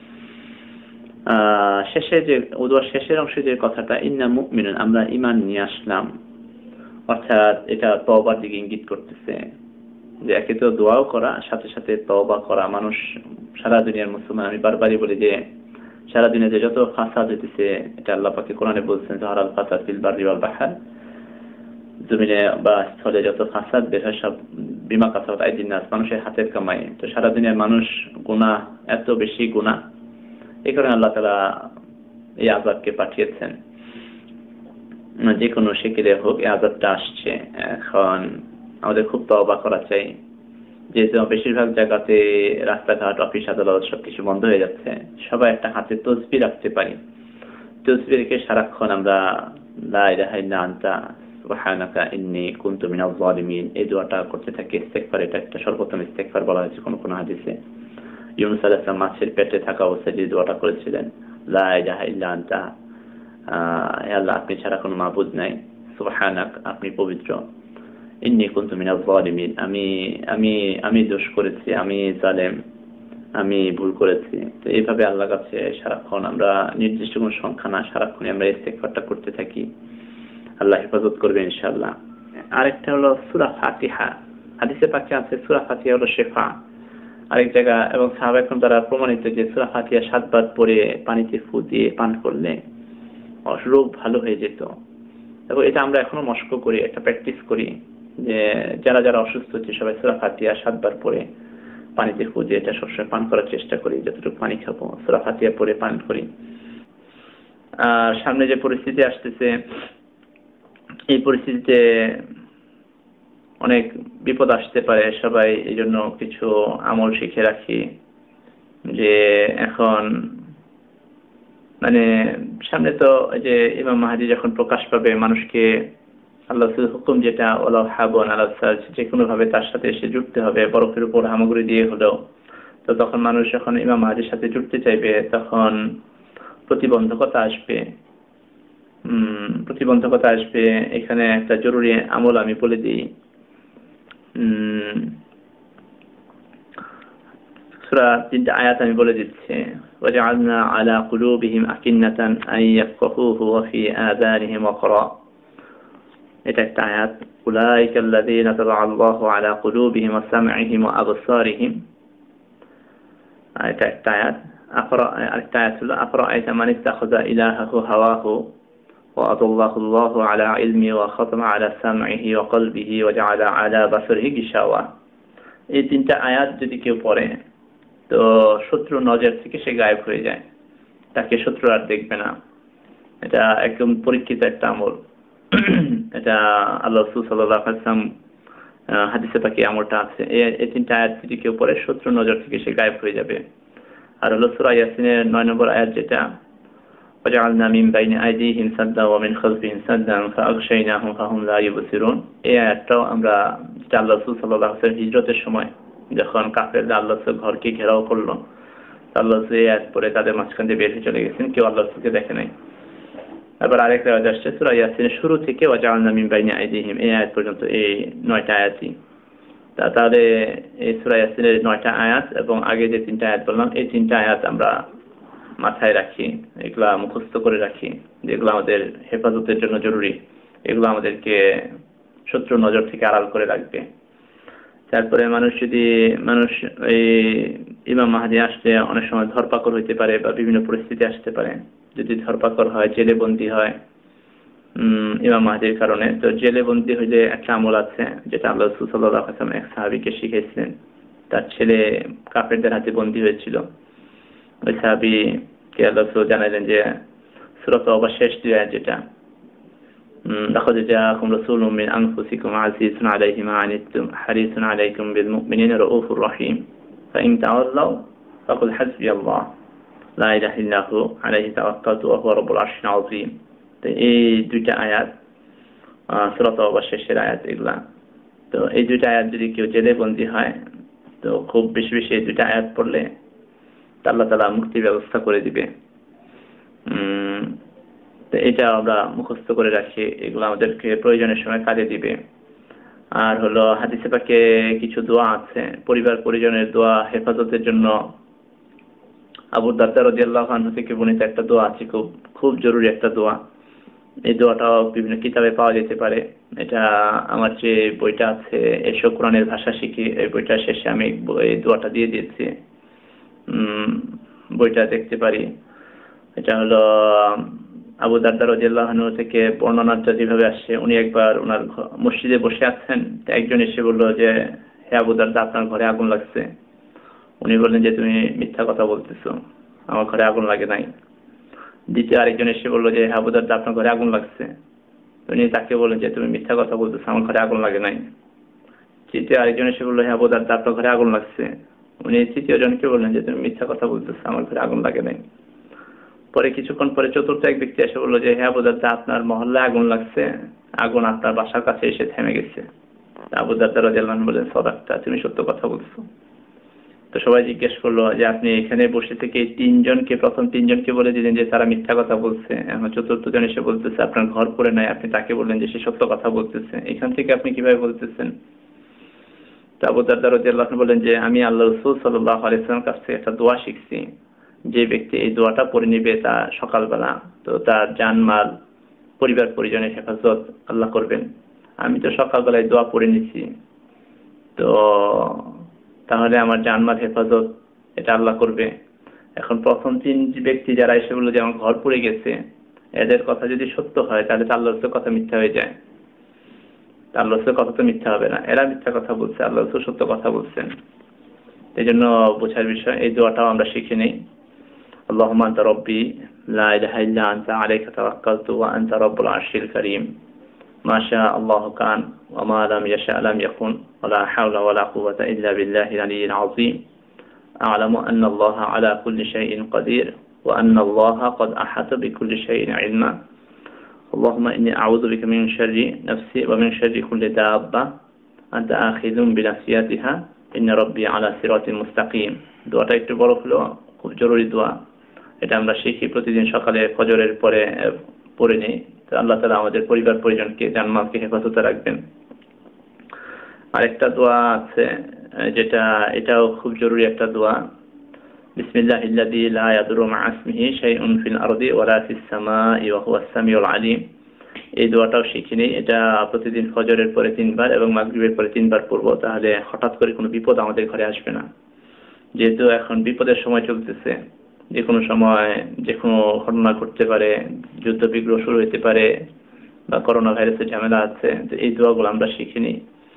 আহ শেষে যে দোয়ার শেষের অংশে যে কথাটা, ইন্না মুমিনুন, আমরা ঈমান নিয়ে আসলাম, অর্থাৎ এটা তওবার দিকে ইঙ্গিত করতেছে যে একে তো দোয়াও করা, সাথে সাথে তওবা করা। মানুষ সারা দুনিয়ার মুসলমান, আমি বারবারই বলি যে সারা দুনিয়াতে যত ফাসাদ হইতেছে, এটা আল্লাহ পাকে কোরআনে বলছেন, যাহারাল ফাসাদ ফিল বাররি ওয়াল বাহর, জমিনে বা স্থলে যত ফাসাদ বের হয় সব বিমা কাসাবাত আইদিন নাস, মানুষের হাতের কামাই। তো সারা দুনিয়ার মানুষ গুনাহ, এত বেশি গুনাহ, এই কারণে আল্লাহ তাআলা এই আযাবকে পাঠিয়েছেন। যে কোনো শিকিরে হোক এই আযাবটা আসছে। এখন আমাদের খুব তওবা করা চাই, যেহেতু বেশিরভাগ জায়গাতে রাস্তাঘাট, অফিস আদালত সবকিছু বন্ধ হয়ে যাচ্ছে, সবাই একটা হাতে তসবিহ রাখতে পারি। তসবিহ রেখে সারাক্ষণ আমরা লা ইলাহা ইল্লা আনতা সুবহানাকা ইন্নী কুনতু মিনাজ জালিমিন এই দোয়াটা করতে থাকি। ইস্তেগফার, এটা একটা সর্বোত্তম ইস্তেগফার বলা হয়েছে কোন কোন হাদিসে। ইউনূস আলাইহিস সালাম মাছের পেটে থাকা অবস্থায় যে দোয়াটা করেছিলেন, লা ইলাহা ইল্লা আনতা, হে আল্লাহ আপনি ছাড়া কোনো মাবুদ নাই, সুবহানাক আপনি পবিত্র, ইন্নী কুনতু মিনাজ জালিমিন আমি আমি আমি দোষ করেছি, আমি জালেম, আমি ভুল করেছি। তো এইভাবে আল্লাহর কাছে সারাক্ষণ আমরা, নির্দিষ্ট কোনো সংখ্যা না, সারাক্ষণ আমরা ইস্তেগফারটা করতে থাকি, আল্লাহ হেফাজত করবে ইনশাআল্লাহ। আরেকটা হলো সূরা ফাতিহা। হাদিসে পাকে আছে সূরা ফাতিহা হলো শিফা। আরেক জায়গা এবং সাহাবায়ে কেরাম দ্বারা প্রমাণিত যে সূরা ফাতিহা সাতবার পরে পানিতে ফু দিয়ে পান করলে রোগ ভালো হয়ে যেত। এবং এটা আমরা এখনো মস্ক করি, একটা প্র্যাকটিস করি যে যারা যারা অসুস্থ হচ্ছে সবাই সূরা ফাতিহা সাতবার পরে পানিতে ফু দিয়ে এটা সবসময় পান করার চেষ্টা করি। যতটুকু পানি খাবো সূরা ফাতিহা পরে পান করি। আর সামনে যে পরিস্থিতি আসতেছে, এই পরিস্থিতিতে অনেক বিপদ আসতে পারে, সবাই এই জন্য কিছু আমল শিখে রাখি। যে এখন মানে সামনে তো যে ইমাম মাহদী যখন প্রকাশ পাবে, মানুষকে আল্লাহর হুকুম যেটা ওয়ালা হাবুন আলা সাজ, যে কোনো ভাবে তার সাথে এসে জুড়তে হবে, বরফের উপর হামাগুড়ি দিয়ে হলেও। তো তখন মানুষ যখন ইমাম মাহদীর সাথে জুড়তে চাইবে তখন প্রতিবন্ধকতা আসবে। উম প্রতিবন্ধকতা আসবে। এখানে একটা জরুরি আমল আমি বলে দিই। উম সূরা তিনটা আয়াত আমি বলে দিচ্ছি। ওয়াজআলনা আলা কুলুবিহিম আকিন্নাতান আন ইয়াফকাহুহু ওয়া ফি আযানিহিম ওয়াকরা, এটা একটা আয়াত। উলাইকাল্লাযীনা তাবাআল্লাহু আলা কুলুবিহিম ওয়া সাম'ইহিম ওয়া আবসারিহিম, এটা একটা আয়াত। আকরা, আরেকটা আয়াত হলো আফরাআইতা মান ইত্তাখাযা ইলাহাহু হাওয়াহু ওয়া আদাল্লাহু আল্লাহু আলা ইলমি ওয়া খাতামা আলা সাম'iহি ওয়া কলবিহি ওয়া জাআলা আলা বাসারিহি গিশাওয়া। এই তিনটা আয়াত যদি কেউ পড়ে তো শত্রু নজর থেকে সে গায়েব হয়ে যায়, তাকে শত্রু আর দেখবে না। এটা একদম পরীক্ষিত একটা আমল। এটা আল্লাহ রাসূল সাল্লাল্লাহু আলাইহি ওয়াসাল্লাম হাদিসে পাকে আমলটা আছে। এই তিনটা আয়াত যদি কেউ পড়ে শত্রু নজর থেকে সে গায়েব হয়ে যাবে। আর হলো সূরা ইয়াসিনের নয় নম্বর আয়াত, যেটা ওয়াজআলনা মিন বাইনি আইদিহিম সাদ্দা ওয়া মিন খালফিহিম সাদ্দান ফাআগশাইনাহুম ফাহুম লা ইউবসিরুন, এই আয়াতটাও আমরা, যেটা আল্লাহ রাসূল সাল্লাল্লাহু আলাইহি ওয়াসাল্লাম হিজরতের সময় যখন কাফেররা আল্লাহ রাসূল ঘরকে ঘেরাও করলো, আল্লাহ রাসূল এই আয়াত পড়ে তাদের মাঝখান দিয়ে বের হয়ে চলে গেছেন, কেউ আল্লাহ রাসূলকে দেখে নাই। আবার আরেকটা আয়াত আসছে সূরা ইয়াসিনের শুরু থেকে ওয়াজআলনা মিন বাইনি আইদিহিম, এই আয়াত পর্যন্ত, এই নয়টা আয়াতই। তাহলে এই সূরা ইয়াসিনের নয়টা আয়াত এবং আগে যে তিনটা আয়াত বললাম, এই তিনটা আয়াত আমরা মাথায় রাখি, এগুলা মুখস্থ করে রাখি, যেগুলো আমাদের হেফাজতের জন্য জরুরি, এগুলো আমাদেরকে শত্রু নজর থেকে আড়াল করে রাখবে। তারপরে মানুষ যদি মানুষ এই ইমাম মাহদী আসলে অনেক সময় ধরপাকড় হইতে পারে বা বিভিন্ন পরিস্থিতি আসতে পারে। যদি ধরপাকড় হয়, জেলে বন্দী হয় উম ইমাম মাহদীর কারণে, তো জেলে বন্দী হইলে একটা আমল আছে যেটা আল্লাহ রাসূল সাল্লাল্লাহু আলাইহি ওয়াসাল্লাম এক সাহাবীকে শিখিয়েছিলেন। তার ছেলে কাফেরদের হাতে বন্দী হয়েছিল। ওই সাহাবীকে আল্লাহ রাসূল জানালেন যে সূরা তাওবা শেষ দুই আয়াত, যেটা লাকাদ জাআকুম রাসূলুম মিন আনফুসিকুম আযীজুন আলাইহি মা আনিতুম হারিসুন আলাইকুম বিল মুমিনিনা রাউফুর রহিম ফাইন তাওয়াল্লাউ ফাকুল হাসবিয়াল্লাহ লা ইলাহা ইল্লা হু আলাইহি তাওয়াক্কালতু ওয়া হুয়া রাব্বুল আরশিল আযীম। তো এই দুইটা আয়াত সূরা তাওবা শেষের আয়াত এগুলা। তো এই দুইটা আয়াত যদি কেউ জেলে বন্দী হয় তো খুব বেশি বেশি এই দুইটা আয়াত পড়লে আল্লাহ তাআলা মুক্তির ব্যবস্থা করে দিবে। তো এটা আমরা মুখস্থ করে রাখি, এগুলো আমাদেরকে প্রয়োজনের সময় কাজে দিবে। আর হলো হাদিসে পাকে কিছু দোয়া আছে, পরিবার পরিজনের দোয়া, হেফাজতের জন্য আবু দারদা রাদিয়াল্লাহু আনহু থেকে বর্ণিত একটা দোয়া আছে, খুব খুব জরুরি একটা দোয়া। এই দোয়াটাও বিভিন্ন কিতাবে পাওয়া যেতে পারে। এটা আমার যে বইটা আছে এসো কোরআনের ভাষা শিখি, এই বইটার শেষে আমি এই দোয়াটা দিয়ে দিয়েছি, বইটা দেখতে পারি। এটা হলো আবু দারদা রাদিয়াল্লাহু আনহু থেকে বর্ণনাটা যেভাবে আসছে, উনি একবার ওনার মসজিদে বসে আছেন, একজন এসে বলল যে হে আবু দারদা, আপনার ঘরে আগুন লাগছে। উনি বললেন যে তুমি মিথ্যা কথা বলতেছো, আমার ঘরে আগুন লাগে নাই। দ্বিতীয় আরেকজন এসে বললো যে হে আবু দারদা, আপনার ঘরে আগুন লাগছে। উনি তাকে বললেন যে তুমি মিথ্যা কথা বলতেছো, আমার ঘরে আগুন লাগে নাই। তৃতীয় আরেকজন এসে বললো হে আবু দারদা, আপনার ঘরে আগুন লাগছে। উনি তৃতীয় জনকে বললেন যে তুমি মিথ্যা কথা বলতেছো, আমার ঘরে আগুন লাগে নাই। পরে কিছুক্ষণ পরে চতুর্থ এক ব্যক্তি এসে বললো যে হে আবু দারদা, আপনার মহল্লায় আগুন লাগছে, আগুন আপনার বাসার কাছে এসে থেমে গেছে। আবু দারদা রাদিয়াল্লাহু আনহু বললেন সাদাকতা, তুমি সত্য কথা বলছো। তো সবাই জিজ্ঞেস করলো যে আপনি এখানে বসে থেকে তিনজনকে প্রথম তিনজনকে বলে দিলেন যে তারা মিথ্যা কথা বলছে, এখন চতুর্থ জন এসে বলতেছে আপনার ঘর পড়ে নাই, আপনি তাকে বললেন যে সে সত্য কথা বলতেছে, এখান থেকে আপনি কিভাবে বলতেছেন? তো আবু দারদা রাদিয়াল্লাহু আনহু বলেন যে আমি আল্লাহ রাসূল সাল্লাল্লাহু আলাইহি ওয়াসাল্লামের কাছ থেকে একটা দোয়া শিখছি, যে ব্যক্তি এই দোয়াটা পড়ে নিবে তা সকালবেলা তো তার জানমাল পরিবার পরিজনের হেফাজত আল্লাহ করবেন। আমি তো সকালবেলায় দোয়া পড়ে নিছি, তো তাহলে আমার জানমাল হেফাজত এটা আল্লাহ করবে। এখন প্রথম তিন ব্যক্তি যারা এসে বললো যে আমার ঘর পড়ে গেছে, এদের কথা যদি সত্য হয় তাহলে আল্লাহর কথা মিথ্যা হয়ে যায়, আল্লাহর কথা তো মিথ্যা হবে না, এরা মিথ্যা কথা বলছে, আল্লাহ সত্য কথা বলছেন। এই জন্য বোঝার বিষয়, এই দোয়াটাও আমরা শিখে নেই। আল্লাহুম্মা আনতা রাব্বি লা ইলাহা ইল্লা আনতা আলাইকা তাওয়াক্কালতু ওয়া আনতা রাব্বুল আরশিল কারীম মা শা আল্লাহু কান ওয়া মা লাম ইয়াশা লাম ইয়াকুন ওয়া লা হাওলা ওয়া লা কুওয়াতা ইল্লা বিল্লাহিল আলিয়্যিল আযীম আ'লামু আন্না আল্লাহা আলা কুল্লি শাইইন কাদির ওয়া আন্না আল্লাহা ক্বাদ আহাতা বিকুল্লি শাইইন ইলমা আল্লাহুম্মা ইন্নী আউযু বিকা মিন শাররি নাফসি ওয়া মিন শাররি কুল্লি দাব্বা আনতা আখিযুম বিনাসিয়াতিহা ইন্না রাব্বি আলা সিরাতিন মুস্তাকিম। দোয়াটা একটু বড় হলো, খুব জরুরি দোয়া। এটা আমরা শিখি প্রতিদিন সকালে ফজরের পরে পড়ে নিই, তো আল্লাহ তাআলা আমাদের পরিবার পরিজনকে জানমালকে হেফাজতে রাখবেন। আরেকটা দোয়া আছে যেটা এটাও খুব জরুরি একটা দোয়া, বিসমিল্লাহিল্লাযী লা ইয়াদুররু মা ইসমিহি শাইউন ফিল আরদি ওয়ালা ফিস সামাই ওয়া হুয়াস সামিউল আলিম। এই দোয়াটাও শিখে নিই, এটা প্রতিদিন ফজরের পরে তিনবার এবং মাগরিবের পরে তিনবার পড়ব, তাহলে হঠাৎ করে কোনো বিপদ আমাদের ঘরে আসবে না। যেহেতু এখন বিপদের সময় চলতেছে, যে কোনো সময় যে কোনো ঘটনা ঘটতে পারে, যুদ্ধ বিগ্রহ শুরু হতে পারে বা করোনা ভাইরাসের ঝামেলা আছে, তো এই দোয়াগুলো আমরা শিখে নিই।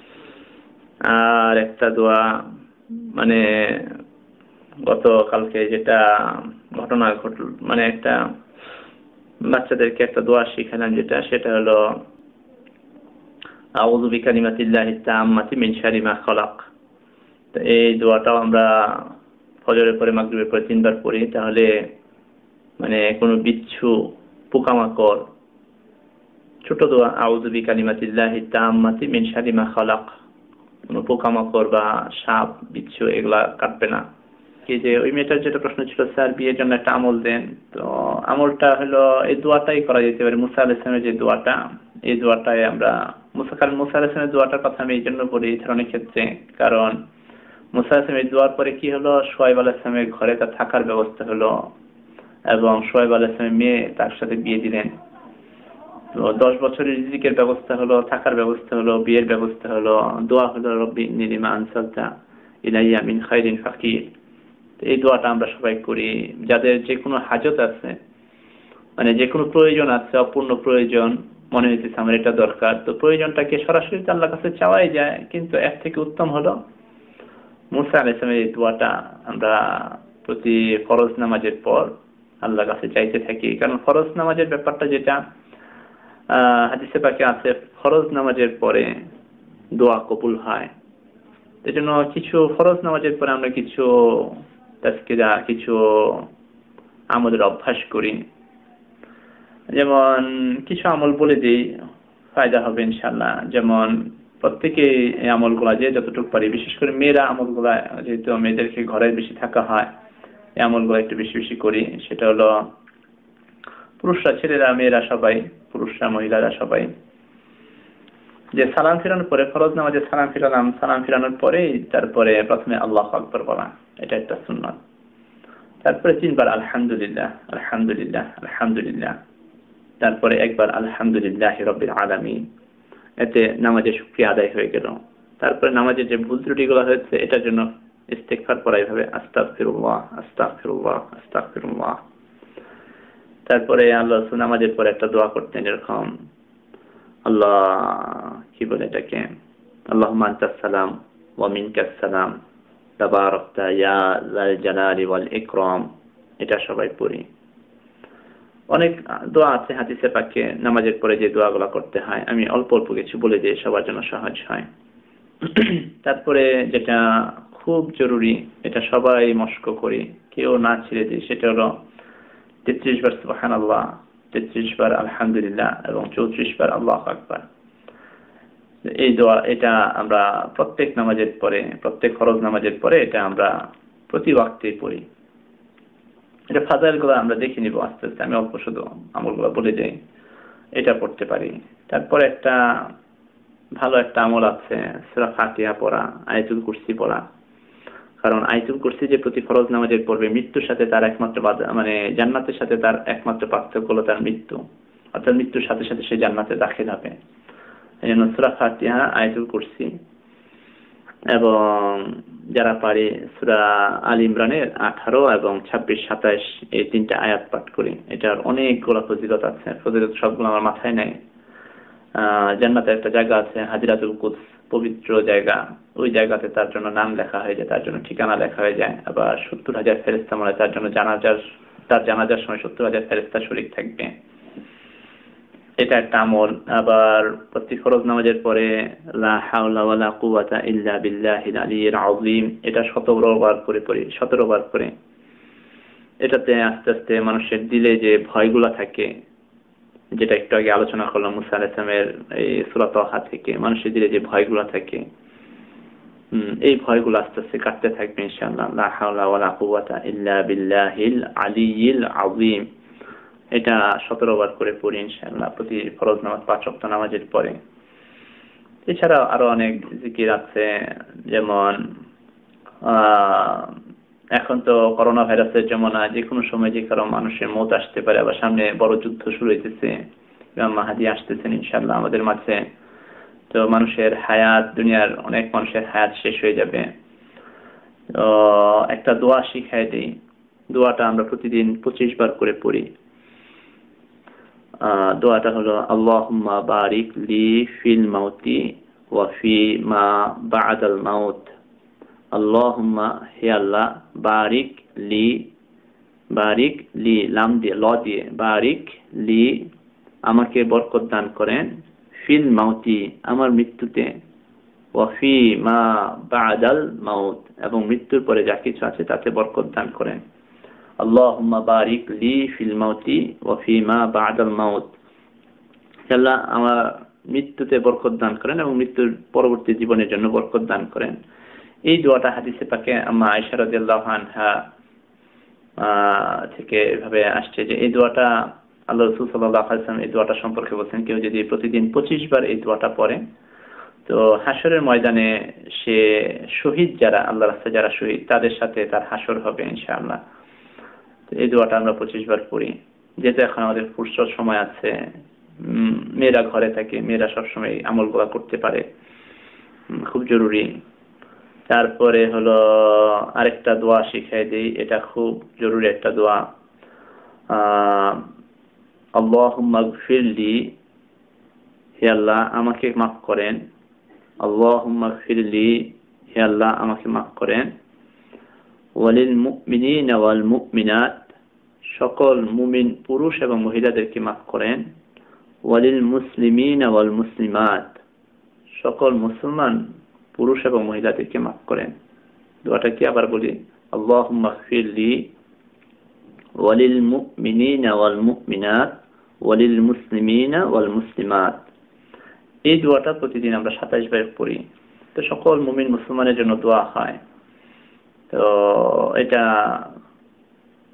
আর একটা দোয়া মানে গতকালকে যেটা ঘটনা ঘটল, মানে একটা বাচ্চাদেরকে একটা দোয়া শিখালাম, যেটা সেটা হলো আউযু বিকালিমাতিল্লাহিত তাম্মাতি মিন শাররি মা খালাক। তো এই দোয়াটাও আমরা ফজরের পরে মাগরিবের পরে তিনবার পড়ি, তাহলে মানে কোনো বিচ্ছু পোকামাকড়, ছোট দোয়া আউযু বিকালিমাতিল্লাহিত তাম্মাতি মিন শাররি মা খালাক, কোনো পোকামাকড় বা সাপ বিচ্ছু এগুলা কাটবে না। কি যে ওই মেয়েটার যেটা প্রশ্ন ছিল স্যার বিয়ের জন্য একটা আমল দেন, তো আমলটা হলো এই দোয়াটাই করা যেতে পারে, মুসা আলাইহিস সালামের যে দোয়াটা, এই দোয়াটাই আমরা মুসা কারণ মুসা আলাইহিস সালামের দোয়াটার কথা আমি এই জন্য বলি এই ধরনের ক্ষেত্রে, কারণ মুসা আলাইহিস সালামের দোয়ার পরে কি হলো, শুআয়ব আলাইহিস সালামের ঘরে তার থাকার ব্যবস্থা হলো এবং শুআয়ব আলাইহিস সালামের মেয়ে তার সাথে বিয়ে দিলেন। তো দশ বছরের রিজিকের ব্যবস্থা হলো, থাকার ব্যবস্থা হলো, বিয়ের ব্যবস্থা হলো, দোয়া হলো রব্বি ইন্নী লিমা আনসালতা ইলাইয়া মিন খাইরিন ফাকির। এই দোয়াটা আমরা সবাই করি, যাদের যে কোনো হাজত আছে, মানে যে কোনো প্রয়োজন আছে, অপূর্ণ প্রয়োজন মনে হইতেছে আমার এটা দরকার, তো প্রয়োজনটাকে সরাসরি আল্লাহর কাছে চাওয়াই যায়, কিন্তু এর থেকে উত্তম হলো মুসা আলাইহিস সালামের এই দোয়াটা আমরা প্রতি ফরজ নামাজের পর আল্লাহর কাছে চাইতে থাকি। কারণ ফরজ নামাজের ব্যাপারটা যেটা আহ হাদিসে পাকে আছে, ফরজ নামাজের পরে দোয়া কবুল হয়। এজন্য কিছু ফরজ নামাজের পরে আমরা কিছু তাজকিরা, কিছু আমলের অভ্যাস করি, যেমন কিছু আমল বলে দিই, ফায়দা হবে ইনশাআল্লাহ। যেমন প্রত্যেকে এই আমলগুলা যে যতটুকু পারি, বিশেষ করে মেয়েরা আমলগুলা, যেহেতু মেয়েদেরকে ঘরে বেশি থাকা হয়, এই আমলগুলো একটু বেশি বেশি করি। সেটা হলো পুরুষরা, ছেলেরা, মেয়েরা সবাই, পুরুষরা মহিলারা সবাই, যে সালাম ফিরানোর পরে, ফরজ নামাজে সালাম ফিরালাম, সালাম ফিরানোর পরেই তারপরে প্রথমে আল্লাহু আকবার বলা, এটা একটা সুন্নাত। তারপরে তিনবার আলহামদুলিল্লাহ আলহামদুলিল্লাহ আলহামদুলিল্লাহ, তারপরে একবার আলহামদুলিল্লাহি রাব্বিল আলামিন। এতে নামাজের শুকরিয়া আদায় হয়ে গেল। তারপরে নামাজের যে ভুল ত্রুটিগুলো হয়েছে এটার জন্য ইস্তিগফার করা, এইভাবে আস্তাগফিরুল্লাহ আস্তাগফিরুল্লাহ আস্তাগফিরুল্লাহ। তারপরে আল্লাহ রাসূল নামাজের পরে একটা দোয়া করতেন, এরকম আল্লাহ কি বলে এটাকে, আল্লাহুম্মা আনতাস সালাম ওয়া মিনকাস সালাম তাবারাকতা ইয়া যাল জালালি ওয়াল ইকরাম। এটা সবাই পড়ি। অনেক দোয়া আছে হাদিসে পাকে নামাজের পরে যে দোয়াগুলো করতে হয়, আমি অল্প অল্প কিছু বলে দিই সবার জন্য সহজ হয়। তারপরে যেটা খুব জরুরি, এটা সবাই মস্ক করি, কেউ না ছেড়ে দিই, সেটা হলো তেত্রিশ বার সুবহানাল্লাহ, তেত্রিশ বার আলহামদুলিল্লাহ এবং চৌত্রিশ বার আল্লাহু আকবার। এই দোয়া এটা আমরা প্রত্যেক নামাজের পরে, প্রত্যেক ফরজ নামাজের পরে এটা আমরা প্রতি ওয়াক্তে পড়ি। এটা ফাজাইলগুলো আমরা দেখে নিব আস্তে আস্তে, আমি অল্প শুধু আমলগুলো বলে যাই। এটা পড়তে পারি। তারপরে একটা ভালো একটা আমল আছে, সূরা ফাতিহা পড়া, আয়াতুল কুরসি পড়া। কারণ আয়াতুল কুরসি যে প্রতি ফরজ নামাজের পড়বে, মৃত্যুর সাথে তার একমাত্র মানে জান্নাতের সাথে তার একমাত্র পার্থক্য হলো তার মৃত্যু, অর্থাৎ মৃত্যুর সাথে সাথে সে জান্নাতে দাখিল হবে। এই জন্য সূরা ফাতিহা, আয়াতুল কুরসি এবং যারা পারে সূরা আল ইমরানের আঠারো এবং ছাব্বিশ সাতাশ এই তিনটা আয়াত পাঠ করি। এটার অনেকগুলো ফজিলত আছে, ফজিলত সবগুলো আমার মাথায় নাই। আহ জান্নাতে একটা জায়গা আছে হাজিরাতুল কুদস, পবিত্র জায়গা, ওই জায়গাতে তার জন্য নাম লেখা হয়ে যায়, তার জন্য ঠিকানা লেখা হয়ে যায়। আবার সত্তর হাজার ফেরেশতা মানে তার জন্য জানাজার, তার জানাজার সময় সত্তর হাজার ফেরেশতা শরীক থাকবে। এটা একটা আমল। আবার প্রতি ফরজ নামাজের পরে লা হাওলা ওয়ালা কুওয়াতা ইল্লা বিল্লাহিল আলিয়্যিল আযীম, এটা সতেরো বার করে পড়ি, সতেরো বার করে। এটাতে আস্তে আস্তে মানুষের দিলে যে ভয়গুলা থাকে, যেটা একটু আগে আলোচনা করলাম মুসা আলাইহিস সালামের এই সূরা তাহা থেকে, মানুষের দিলে যে ভয়গুলা থাকে, এই ভয়গুলো আস্তে আস্তে কাটতে থাকবে ইনশাআল্লাহ। লা হাওলা ওয়ালা কুওয়াতা ইল্লা বিল্লাহিল আলিয়্যিল আযীম, এটা সতেরো বার করে পড়ি ইনশাআল্লাহ প্রতি ফরজ নামাজ, পাঁচ ওয়াক্ত নামাজের পরে। এছাড়া আরো অনেক জিকির আছে, যেমন এখন তো করোনা ভাইরাসের জমানা, যে কোনো সময় যে কারো মানুষের মৌত আসতে পারে, আবার সামনে বড় যুদ্ধ শুরু হইতেছে, ইমাম মাহদী আসতেছেন ইনশাআল্লাহ আমাদের মাঝে। তো মানুষের হায়াত, দুনিয়ার অনেক মানুষের হায়াত শেষ হয়ে যাবে। তো একটা দোয়া শিখাই দিই, দোয়াটা আমরা প্রতিদিন পঁচিশ বার করে পড়ি। দোয়াটা হলো আল্লাহুম্মা বারিক লি ফিল মাউতি ওয়া ফি মা বা'দাল মাউত। আল্লাহুম্মা, হে আল্লাহ, বারিক লি, বারিক লি লাম দিয়ে, ল দিয়ে, বারিক লি আমাকে বরকত দান করেন, ফিল মাউতি আমার মৃত্যুতে, ওয়া ফি মা বা'দাল মাউত এবং মৃত্যুর পরে যা কিছু আছে তাতে বরকত দান করেন। আল্লাহুম্মা বারিক লি ফিল মাউতি ওয়া ফি মা বা'দাল মাউত, আল্লাহ আমার মৃত্যুতে বরকত দান করেন এবং মৃত্যুর পরবর্তী জীবনের জন্য বরকত দান করেন। এই দোয়াটা হাদিসে পাকে আম্মা আয়েশা রাদিয়াল্লাহু আনহা থেকে এভাবে আসছে যে এই দোয়াটা আল্লাহ রাসূল সাল্লাল্লাহু আলাইহি ওয়াসাল্লাম এই দোয়াটা সম্পর্কে বলেন, কেউ যদি প্রতিদিন পঁচিশ বার এই দোয়াটা পড়ে, তো হাসরের ময়দানে সে শহীদ, যারা আল্লাহর রাস্তায় যারা শহীদ, তাদের সাথে তার হাসর হবে ইনশাআল্লাহ। তো এই দোয়াটা আমরা পঁচিশ বার পড়ি। যেহেতু এখন আমাদের ফুরসত সময় আছে, মেয়েরা ঘরে থাকে, মেয়েরা সবসময় আমলগুলো করতে পারে, খুব জরুরি। তারপরে হলো আরেকটা দোয়া শিখাই দিই, এটা খুব জরুরি একটা দোয়া। আহ আল্লাহুম্মা গফিরলি, হে আল্লাহ আমাকে মাফ করেন। আল্লাহুম্মা গফিরলি, হে আল্লাহ আমাকে মাফ করেন। ওয়ালিল মুমিনিনা ওয়াল মুমিনাত, সকল মুমিন পুরুষ এবং মহিলাদেরকে মাফ করেন। ওয়ালিল মুসলিমিনা ওয়াল মুসলিমাত, সকল মুসলমান পুরুষ এবং মহিলাদেরকে মাফ করেন। দোয়াটা কি আবার বলি, আল্লাহুম্মা গফিরলি ওয়ালিল মুমিনিনা ওয়াল মুমিনাত ওয়ালিল মুসলিমিনা ওয়াল মুসলিমাত। এই দোয়াটা প্রতিদিন আমরা সাতাশ বার পড়ি। তো সকল মুমিন মুসলমানের জন্য দোয়া হয়। তো এটা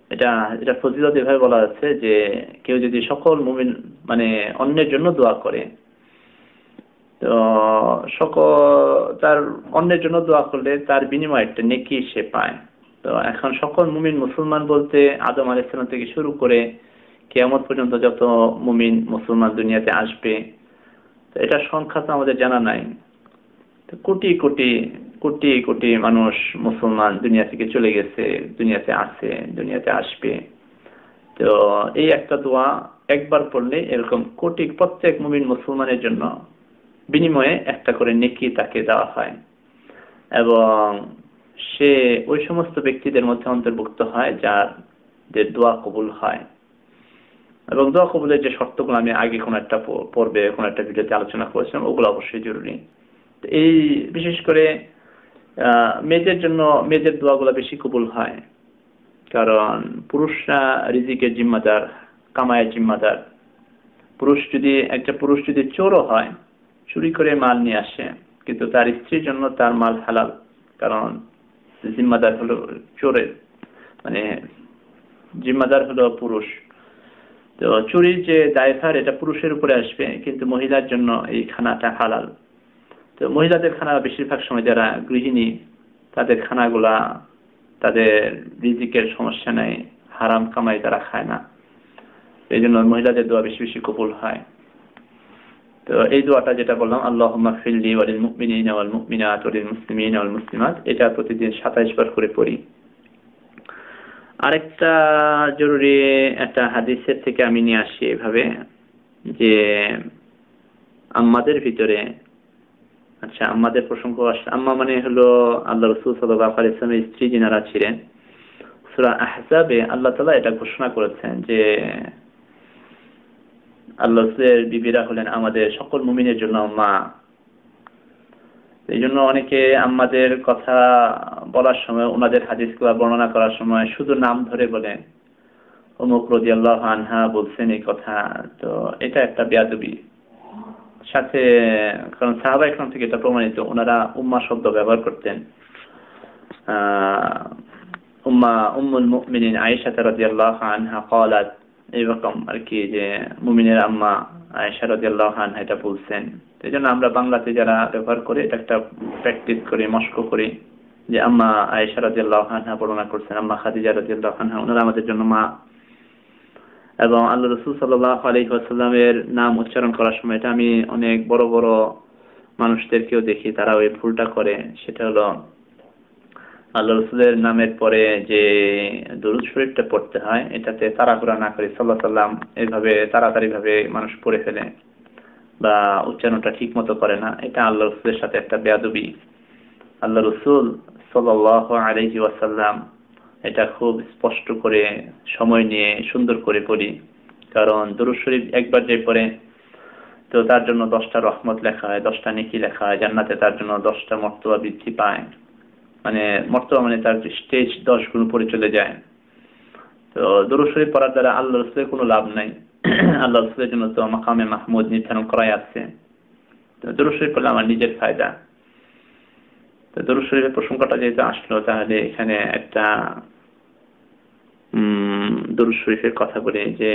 এটা এটা ফজিলত এভাবে বলা যাচ্ছে যে কেউ যদি সকল মুমিন মানে অন্যের জন্য দোয়া করে, তো সকল তার অন্যের জন্য দোয়া করলে তার বিনিময়ে একটা নেকি সে পায়। তো এখন সকল মুমিন মুসলমান বলতে আদম আলাইহিস সালাম থেকে শুরু করে কিয়ামত পর্যন্ত যত মুমিন মুসলমান দুনিয়াতে আসবে, তো এটার সংখ্যা তো আমাদের জানা নাই। তো কোটি কোটি কোটি কোটি মানুষ মুসলমান দুনিয়া থেকে চলে গেছে, দুনিয়াতে আছে, দুনিয়াতে আসবে। তো এই একটা দোয়া একবার পড়লে এরকম কোটি প্রত্যেক মুমিন মুসলমানের জন্য বিনিময়ে একটা করে নেকি তাকে দেওয়া হয়, এবং সে ওই সমস্ত ব্যক্তিদের মধ্যে অন্তর্ভুক্ত হয় যার যে দোয়া কবুল হয়। এবং দোয়া কবুলের যে শর্তগুলো আমি আগে কোন একটা পর্বে কোন একটা ভিডিওতে আলোচনা করেছিলাম, ওগুলো অবশ্যই জরুরি। এই বিশেষ করে আহ মেয়েদের জন্য মেয়েদের দোয়াগুলো বেশি কবুল হয়, কারণ পুরুষরা রিজিকের জিম্মাদার, কামায়ের জিম্মাদার। পুরুষ যদি একটা পুরুষ যদি চোরও হয়, চুরি করে মাল নিয়ে আসে, কিন্তু তার স্ত্রীর জন্য তার মাল হালাল, কারণ জিম্মাদার হলো চোরের, মানে জিম্মাদার হলো পুরুষ। তো চুরির যে দায়ভার এটা পুরুষের উপরে আসবে, কিন্তু মহিলার জন্য এই খানাটা হালাল। তো মহিলাদের খানা বেশিরভাগ সময় যারা গৃহিণী, তাদের খানাগুলা তাদের রিজিকের সমস্যা নেই, হারাম কামাই তারা খায় না, এই জন্য মহিলাদের দোয়া বেশি বেশি কবুল হয়। তো এই দোয়াটা যেটা বললাম, আল্লাহুম্মা ফিরলি ওয়ালিল মুমিনিনা ওয়াল মুমিনাত ওয়ালিল মুসলিমিনা ওয়াল মুসলিমাত, এটা প্রতিদিন সাতাইশ বার করে পড়ি। আরেকটা জরুরি একটা হাদিসের থেকে আমি নিয়ে আসি এভাবে, যে আম্মাদের ভিতরে, আচ্ছা আম্মাদের প্রসঙ্গ আসছে, আম্মা মানে হলো আল্লাহ রাসূল সাল্লাল্লাহু আলাইহি ওয়াসাল্লামের স্ত্রী যিনারা ছিলেন। সূরা আহজাবে আল্লাহ তাআলা এটা ঘোষণা করেছেন যে আল্লাহ রাসূলের বিবিরা হলেন আমাদের সকল মুমিনের জন্য মা। এই জন্য অনেকে আম্মাদের কথা বলার সময়, ওনাদের হাদিসগুলো বর্ণনা করার সময় শুধু নাম ধরে বলেন, অমুক রাদিয়াল্লাহু আনহা বলছেন এই কথা। তো এটা একটা বেয়াদবি সাথে, কারণ সাহাবা ইকরাম থেকে এটা প্রমাণিত, ওনারা উম্মা শব্দ ব্যবহার করতেন। আহ উম্মা উম্মুল মুমিনিন আয়েশা রাদিয়াল্লাহু আনহা ক্বালাত, এইরকম আর কি, যে মুমিনের আম্মা আয়েশা রাদিয়াল্লাহু আনহা এটা বলছেন। এই জন্য আমরা বাংলাতে যারা ব্যবহার করি, এটা একটা প্র্যাকটিস করি, মস্ক করি, যে আম্মা আয়েশা রাদিয়াল্লাহু আনহা বর্ণনা করছেন, আম্মা খাদিজা রাদিয়াল্লাহু আনহা, ওনারা আমাদের জন্য মা। এবং আল্লাহ রাসূল সাল্লাল্লাহু আলাইহি ওয়াসাল্লামের নাম উচ্চারণ করার সময়, এটা আমি অনেক বড় বড় মানুষদেরকেও দেখি তারা ওই ভুলটা করে, সেটা হলো আল্লাহ রাসূলের নামের পরে যে দরুদ শরীফটা পড়তে হয়, এটাতে তাড়াহুড়া না করে সাল্লাল্লাহু আলাইহি ওয়াসাল্লাম এইভাবে তাড়াতাড়ি ভাবে মানুষ পড়ে ফেলে বা উচ্চারণটা ঠিক মতো করে না। এটা আল্লাহ রাসূলের সাথে একটা বেয়াদবি। আল্লাহ রাসূল সাল্লাল্লাহু আলাইহি ওয়াসাল্লাম এটা খুব স্পষ্ট করে সময় নিয়ে সুন্দর করে পড়ি, কারণ দরুদ শরীফ একবার যে পড়ে, তো তার জন্য দশটা রহমত লেখা হয়, দশটা নেকি লেখা হয়, জান্নাতে তার জন্য দশটা মর্তবা বৃদ্ধি পায়, মানে মর্তবা মানে তার স্টেজ দশ গুণ উপরে চলে যায়। তো দরুদ শরীফ পড়ার দ্বারা আল্লাহ রাসূলের কোনো লাভ নাই, আল্লাহ রাসূলের জন্য তো মাকামে মাহমুদ নির্ধারণ করাই আছে। তো দরুদ শরীফ পড়লে আমার নিজের ফায়দা। তো দরুদ শরীফের প্রসঙ্গটা যেহেতু আসলো, তাহলে এখানে একটা উম দরুদ শরীফের কথা বলি, যে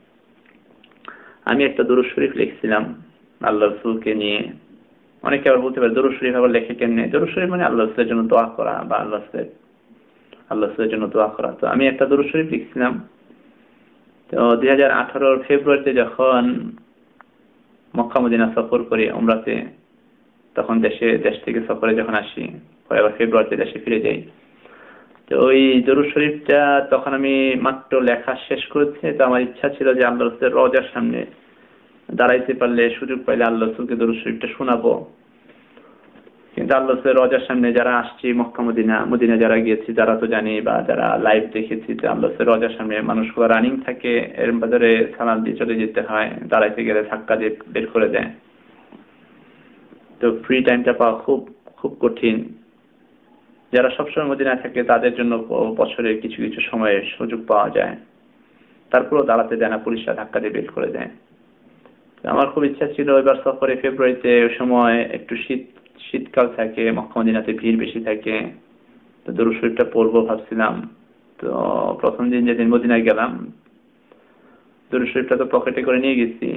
আমি একটা দরুদ শরীফ লিখছিলাম আল্লাহ রাসূলকে নিয়ে। অনেকে আবার বলতে পারে দরুদ শরীফ আবার লেখে কেমনে? দরুদ শরীফ মানে আল্লাহ রাসূলের জন্য দোয়া করা, বা আল্লাহ রাসূলের আল্লাহ রাসূলের জন্য দোয়া করা। তো আমি একটা দরুদ শরীফ লিখছিলাম। তো দুই হাজার আঠারোর ফেব্রুয়ারিতে যখন মক্কা মদিনা সফর করি উমরাতে, তখন দেশে দেশ থেকে সফরে যখন আসি, পরে আবার ফেব্রুয়ারিতে দেশে ফিরে যাই। তো ওই দরুদ শরীফটা তখন আমি মাত্র লেখা শেষ করেছি। তো আমার ইচ্ছা ছিল যে আল্লাহ রাসূলের রওজার সামনে দাঁড়াইতে পারলে, সুযোগ পাইলে আল্লাহ রাসূলকে দরুদ শরীফটা শোনাবো। কিন্তু আল্লাহ রাসূলের রওজার সামনে যারা আসছি, মক্কা মদিনা মদিনা যারা গিয়েছি যারা তো জানি, বা যারা লাইভ দেখেছি, যে আল্লাহ রাসূলের রওজার সামনে মানুষগুলো রানিং থাকে, এর বাজারে সালাম দিয়ে চলে যেতে হয়, দাঁড়াইতে গেলে ধাক্কা দিয়ে বের করে দেয়। তো ফ্রি টাইমটা পাওয়া খুব খুব কঠিন। যারা সবসময় মদিনায় থাকে তাদের জন্য বছরের কিছু কিছু সময়ে সুযোগ পাওয়া যায়, তারপরেও দাঁড়াতে দেয় না, পুলিশরা ধাক্কা দিয়ে বের করে দেয়। আমার খুব ইচ্ছা ছিল এবার সফরে ফেব্রুয়ারিতে, ওই সময় একটু শীত শীতকাল থাকে, মক্কা মদিনাতে ভিড় বেশি থাকে, তো দরুদ শরীফটা পড়বো ভাবছিলাম। তো প্রথম দিন যেদিন মদিনায় গেলাম, দরুদ শরীফটা তো পকেটে করে নিয়ে গেছি।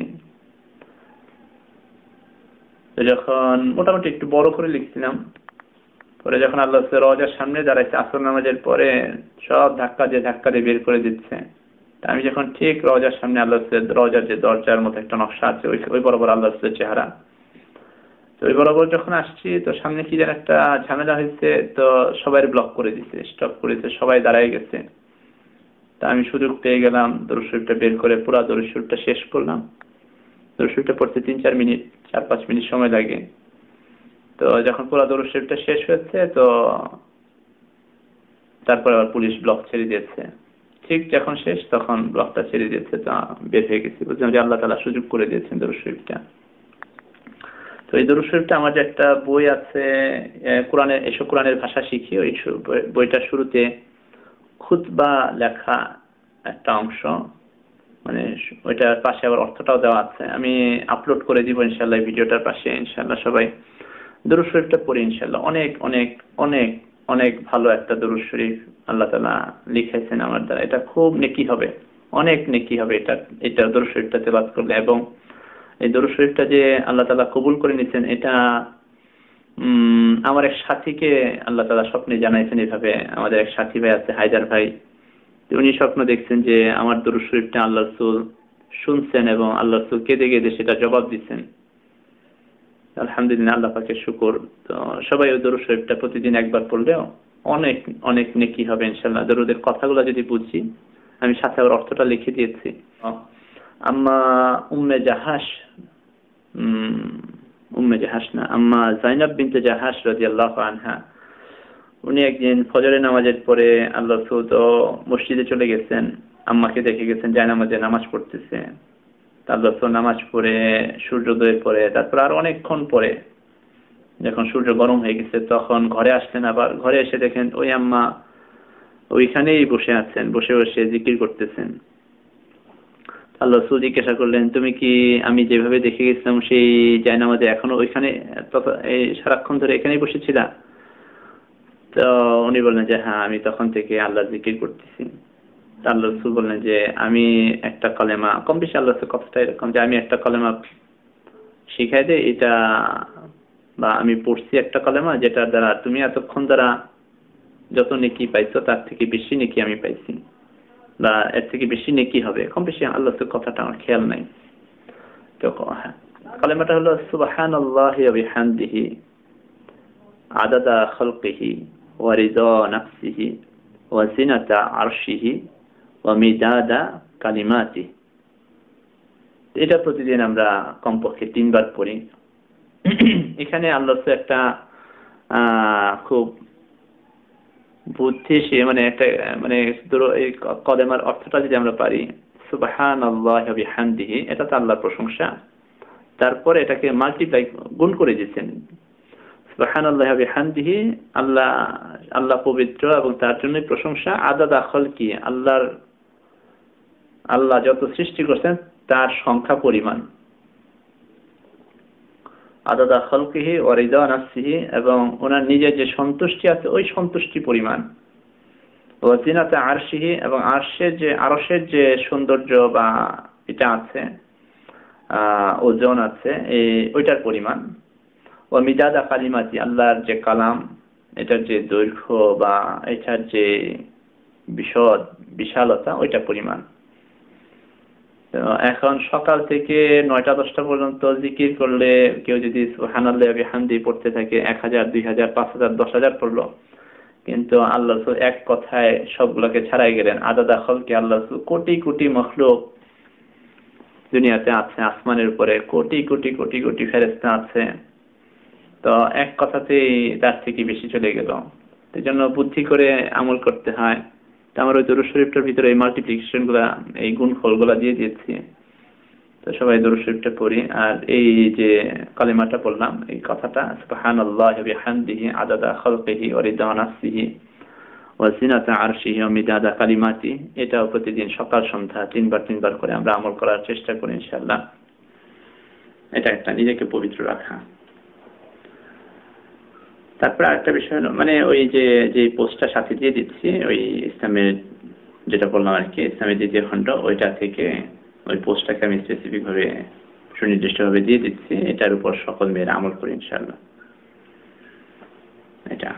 তো যখন মোটামুটি একটু বড় করে লিখছিলাম, পরে যখন আল্লাহ রওজার সামনে দাঁড়াইছে আসর নামাজের পরে, সব ধাক্কা দিয়ে ধাক্কা দিয়ে বের করে দিচ্ছে। আমি যখন ঠিক রওজার সামনে আল্লাহ রওজার যে দরজার মতো একটা নকশা আছে ওই ওই বরাবর আল্লাহ চেহারা, তো ওই বরাবর যখন আসছি তো সামনে কি যেন একটা ঝামেলা হয়েছে, তো সবাই ব্লক করে দিছে, স্টপ করেছে, সবাই দাঁড়ায় গেছে। তা আমি সুযোগ পেয়ে গেলাম, দরুদ শরীফটা বের করে পুরো দরুদ শরীফটা শেষ করলাম। দরুদ শরীফটা পড়তে তিন চার মিনিট চার পাঁচ মিনিট সময় লাগে। তো যখন পুরো দরুদ শরীফটা শেষ হয়েছে তো তারপর আবার পুলিশ ব্লক ছেড়ে দিয়েছে। ঠিক যখন শেষ তখন ব্লকটা ছেড়ে দিয়েছে, তা বের হয়ে গেছি। বুঝলাম যে আল্লাহ তাআলা সুযোগ করে দিয়েছেন দরুদ শরীফটা। তো এই দরুদ শরীফটা আমার যে একটা বই আছে কোরআনের, এসব কোরআনের ভাষা শিখি, ওই বইটা শুরুতে খুতবা লেখা একটা অংশ, মানে ওইটার পাশে আবার অর্থটাও দেওয়া আছে। আমি আপলোড করে দিব ইনশাআল্লাহ ভিডিওটার পাশে। ইনশাআল্লাহ সবাই দরুদ শরীফটা পড়ি ইনশাআল্লাহ। অনেক অনেক অনেক অনেক ভালো একটা দরুদ শরীফ আল্লাহ তাআলা লিখেছেন আমার দ্বারা। এটা খুব নেকি হবে, অনেক নেকি হবে এটা এটা দরুদ শরীফটা তেলাওয়াত করলে। এবং এই দরুদ শরীফটা যে আল্লাহ তাআলা কবুল করে নিয়েছেন, এটা উম আমার এক সাথীকে আল্লাহ তাআলা স্বপ্নে জানাইছেন এভাবে। আমাদের এক সাথী ভাই আছে, হায়দার ভাই, উনি স্বপ্ন দেখছেন যে আমার দরুদ শরীফটা আল্লাহ রাসূল শুনছেন এবং আল্লাহ রাসূল কেঁদে কেঁদে সেটা জবাব দিচ্ছেন। আলহামদুলিল্লাহ, আল্লাহ পাকের শুকর। তো সবাই ওই দরুদ শরীফটা প্রতিদিন একবার পড়লেও অনেক অনেক নেকি হবে ইনশাআল্লাহ। দরুদের কথাগুলো যদি বুঝি, আমি সাথে আবার অর্থটা লিখে দিয়েছি। আম্মা উম্মে জাহাশ, উম্মে জাহাশ না, আম্মা যায়নাব বিনতে জাহাশ রাদিয়াল্লাহু আনহা, উনি একদিন ফজরের নামাজের পরে আল্লাহ রাসূল তো মসজিদে চলে গেছেন, আম্মাকে দেখে গেছেন জায়নামাজে নামাজ পড়তেছে। আল্লাহ রাসূল নামাজ পড়ে সূর্যোদয়ের পরে, তারপর আর অনেকক্ষণ পরে যখন সূর্য গরম হয়ে গেছে তখন ঘরে আসলেন। আবার ঘরে এসে দেখেন ওই আম্মা ওইখানেই বসে আছেন, বসে বসে জিকির করতেছেন। আল্লাহ রাসূল জিজ্ঞাসা করলেন, তুমি কি আমি যেভাবে দেখে গেছিলাম সেই জায়নামাজে এখনো ওইখানে এই সারাক্ষণ ধরে এখানেই বসেছিলা? তো উনি বললেন যে হ্যাঁ, আমি তখন থেকে আল্লাহ জিকির করতেছি। আল্লাহ রাসূল বললেন যে আমি একটা কলেমা, কম বেশি আল্লাহ রাসূল কথাটা এরকম যে আমি একটা কলেমা শিখাই দে, এটা বা আমি পড়ছি একটা কলেমা যেটার দ্বারা তুমি এতক্ষণ দ্বারা যত নেকি পাইছো তার থেকে বেশি নেকি আমি পাইছি, বা এর থেকে বেশি নেকি হবে। কম বেশি আল্লাহ রাসূল কথাটা আমার খেয়াল নাই। তো হ্যাঁ, কলেমাটা হলো সুবহানাল্লাহি ওয়া বিহামদিহি আদাদা খালকিহি ওয়া রিদা নাফসিহি ওয়া জিনাতা আরশিহি ওয়া মিদাদা কালিমাতি। এটা প্রতিদিন আমরা কমপক্ষে তিনবার পড়ি। এখানে আল্লাহ একটা খুব বুদ্ধি সে মানে একটা মানে এই কলেমার অর্থটা যদি আমরা পারি, সুবহানাল্লাহি ওয়া বিহামদিহি, এটা তো আল্লাহর প্রশংসা। তারপর এটাকে মাল্টিপ্লাই গুণ করে দিয়েছেন, সুবহানাল্লাহি ওয়া বিহামদিহি, আল্লাহ আল্লাহ পবিত্র এবং তার জন্য প্রশংসা। আদাদা খালকি, আল্লাহর আল্লাহ যত সৃষ্টি করছেন তার সংখ্যা পরিমাণ। আদাদা খালকিহি ওয়া রিদা নাফসিহি, এবং ওনার নিজের যে সন্তুষ্টি আছে ওই সন্তুষ্টি পরিমাণ। ওয়া জিনাতা আরশিহি, এবং আরশের যে আরশের যে সৌন্দর্য বা এটা আছে আহ ওজন আছে এই ওইটার পরিমাণ। ও মিদাদা কালিমাতি, আল্লাহর যে কালাম এটার যে দৈর্ঘ্য বা এটার যে বিশদ বিশালতা ওইটা পরিমাণ। এখন সকাল থেকে নয়টা দশটা পর্যন্ত জিকির করলে কেউ যদি সুবহানাল্লাহি ওয়া বিহামদিহি পড়তে থাকে এক হাজার দুই হাজার পাঁচ হাজার দশ হাজার পড়লো, কিন্তু আল্লাহ রাসূল এক কথায় সবগুলোকে ছাড়াই গেলেন। আদাদা খালকি, আল্লাহ রাসূল কোটি কোটি মাখলুক দুনিয়াতে আছে, আসমানের উপরে কোটি কোটি কোটি কোটি ফেরেশতা আছে, তো এক কথাতেই তার থেকে বেশি চলে গেল। এই জন্য বুদ্ধি করে আমল করতে হয়। আমার ওই দরুদ শরীফটার ভিতরে এই মাল্টিপ্লিকেশন গুলা, এই গুণফল গুলা দিয়ে দিয়েছি। তো সবাই দরুদ শরীফটা পড়ি। আর এই যে কালিমাটা বললাম, এই কথাটা সুবহানাল্লাহি ওয়া বিহামদিহি আদাদা খালকিহি ওয়া রিদা নাফসিহি ওয়া জিনাতা আরশিহি ওয়া মিদাদা কালিমাতি, এটাও প্রতিদিন সকাল সন্ধ্যা তিনবার তিনবার করে আমরা আমল করার চেষ্টা করি ইনশাআল্লাহ। এটা একটা নিজেকে পবিত্র রাখা। তারপরে আরেকটা বিষয় হলো মানে ওই যে যে পোস্টটা সাথে দিয়ে দিচ্ছি ওই ইসলামের যেটা বললাম আর কি ইসলামের দ্বিতীয় খণ্ড ওইটা থেকে ওই পোস্টটাকে আমি স্পেসিফিক ভাবে সুনির্দিষ্ট ভাবে দিয়ে দিচ্ছি, এটার উপর সকল মেয়েরা আমল করি ইনশাআল্লাহ। এটা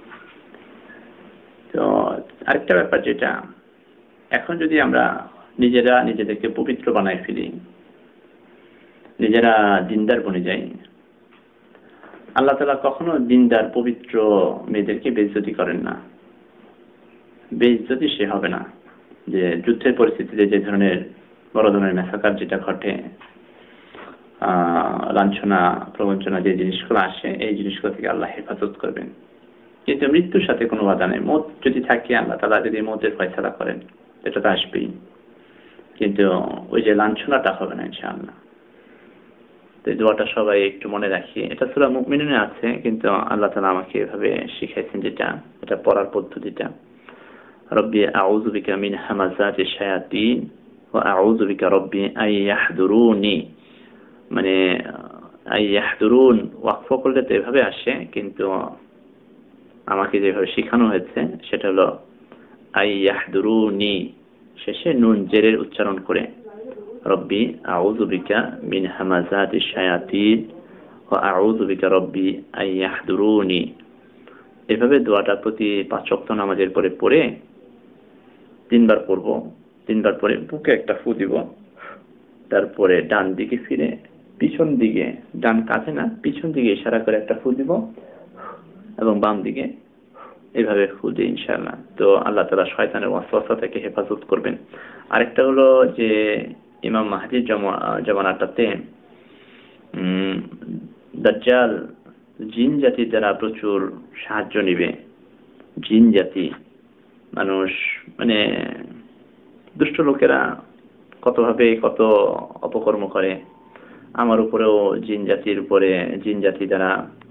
তো আরেকটা ব্যাপার যেটা এখন যদি আমরা নিজেরা নিজেদেরকে পবিত্র বানায় ফেলি, নিজেরা দিনদার বনে যাই, আল্লাহ তাআলা কখনো দিনদার পবিত্র মেয়েদেরকে বেইজ্জতি করেন না। বেইজ্জতি সে হবে না। যে যুদ্ধের পরিস্থিতিতে যে ধরনের বড় ধরনের ম্যাসাকার যেটা ঘটে, আহ লাঞ্ছনা প্রবঞ্চনা যে জিনিসগুলো আসে, এই জিনিসগুলো থেকে আল্লাহ হেফাজত করবেন। কিন্তু মৃত্যুর সাথে কোনো বাধা নেই। মৌত যদি থাকে, আল্লাহ তাআলা যদি মৌতের ফয়সালা করেন, এটা তো আসবেই, কিন্তু ওই যে লাঞ্ছনাটা হবে না ইনশাআল্লাহ। তো এই দোয়াটা সবাই একটু মনে রাখি। এটা সূরা মুমিনুনে আছে, কিন্তু আল্লাহ তাআলা আমাকে এভাবে শিখাইছেন যেটা, এটা পড়ার পদ্ধতিটা, রব্বি আউযু বিকা মিন হামাযাতিশ শায়াতিন ওয়া আউযু বিকা রব্বি আন ইয়াহদুরুনি। মানে আন ইয়াহদুরুন ওয়াকফ করলে তো এভাবে আসে, কিন্তু আমাকে যেভাবে শেখানো হয়েছে সেটা হলো আন ইয়াহদুরুনি, শেষে নুন জেরের উচ্চারণ করে রব্বি আউযু বিকা মিন হামাযাতিশ শায়াতিন ওয়া আউযু বিকা রব্বি আন ইয়াহদুরুনি। এভাবে দোয়াটা প্রতি পাঁচ ওয়াক্ত নামাজের পরে পড়ে তিনবার পড়ব। তিনবার পরে বুকে একটা ফু দিব, তারপরে ডান দিকে ফিরে পিছন দিকে, ডান কাঁধে না পিছন দিকে ইশারা করে একটা ফু দিব, এবং বাম দিকে এইভাবে ফু দিই ইনশাআল্লাহ। তো আল্লাহ তাআলা শয়তানের ওয়াসওয়াসা থেকে হেফাজত করবেন। আরেকটা হলো যে ইমাম মাহদীর জামানাটাতে উম দাজ্জাল জিন জাতির দ্বারা প্রচুর সাহায্য নিবে। জিন জাতি মানুষ মানে দুষ্ট লোকেরা কতভাবে কত অপকর্ম করে, আমার উপরেও জিন জাতির উপরে জিন জাতি দ্বারা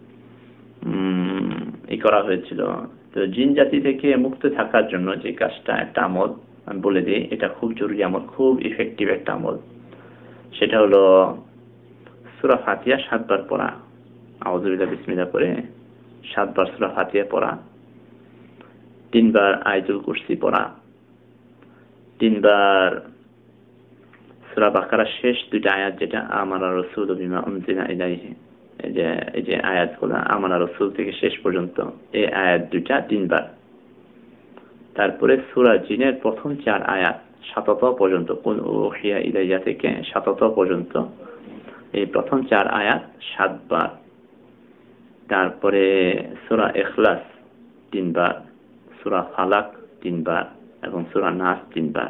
উম ই করা হয়েছিল। তো জিন জাতি থেকে মুক্ত থাকার জন্য যে কাজটা, একটা আমল আমি বলে দিই, এটা খুব জরুরি আমল, খুব ইফেক্টিভ একটা আমল। সেটা হলো সূরা ফাতিহা সাতবার পড়া। আউযু বিল্লাহি বিসমিল্লাহ পড়ে সাতবার সূরা ফাতিহা পড়া, তিনবার আয়াতুল কুরসি পড়া, তিনবার সূরা বাকারার শেষ দুইটা আয়াত যেটা আমানা রাসূলু বিমা উনজিলা ইলাইহি, এই যে এই যে আয়াতগুলো আমানা রাসূল থেকে শেষ পর্যন্ত, এই আয়াত দুইটা তিনবার। তারপরে সূরা জিনের প্রথম চার আয়াত সাতাত পর্যন্ত, কুল উহিয়া ইলাইয়া থেকে সাতাত পর্যন্ত, এই প্রথম চার আয়াত সাতবার। তারপরে সূরা ইখলাস তিনবার, সূরা ফালাক তিনবার এবং সূরা নাস তিনবার।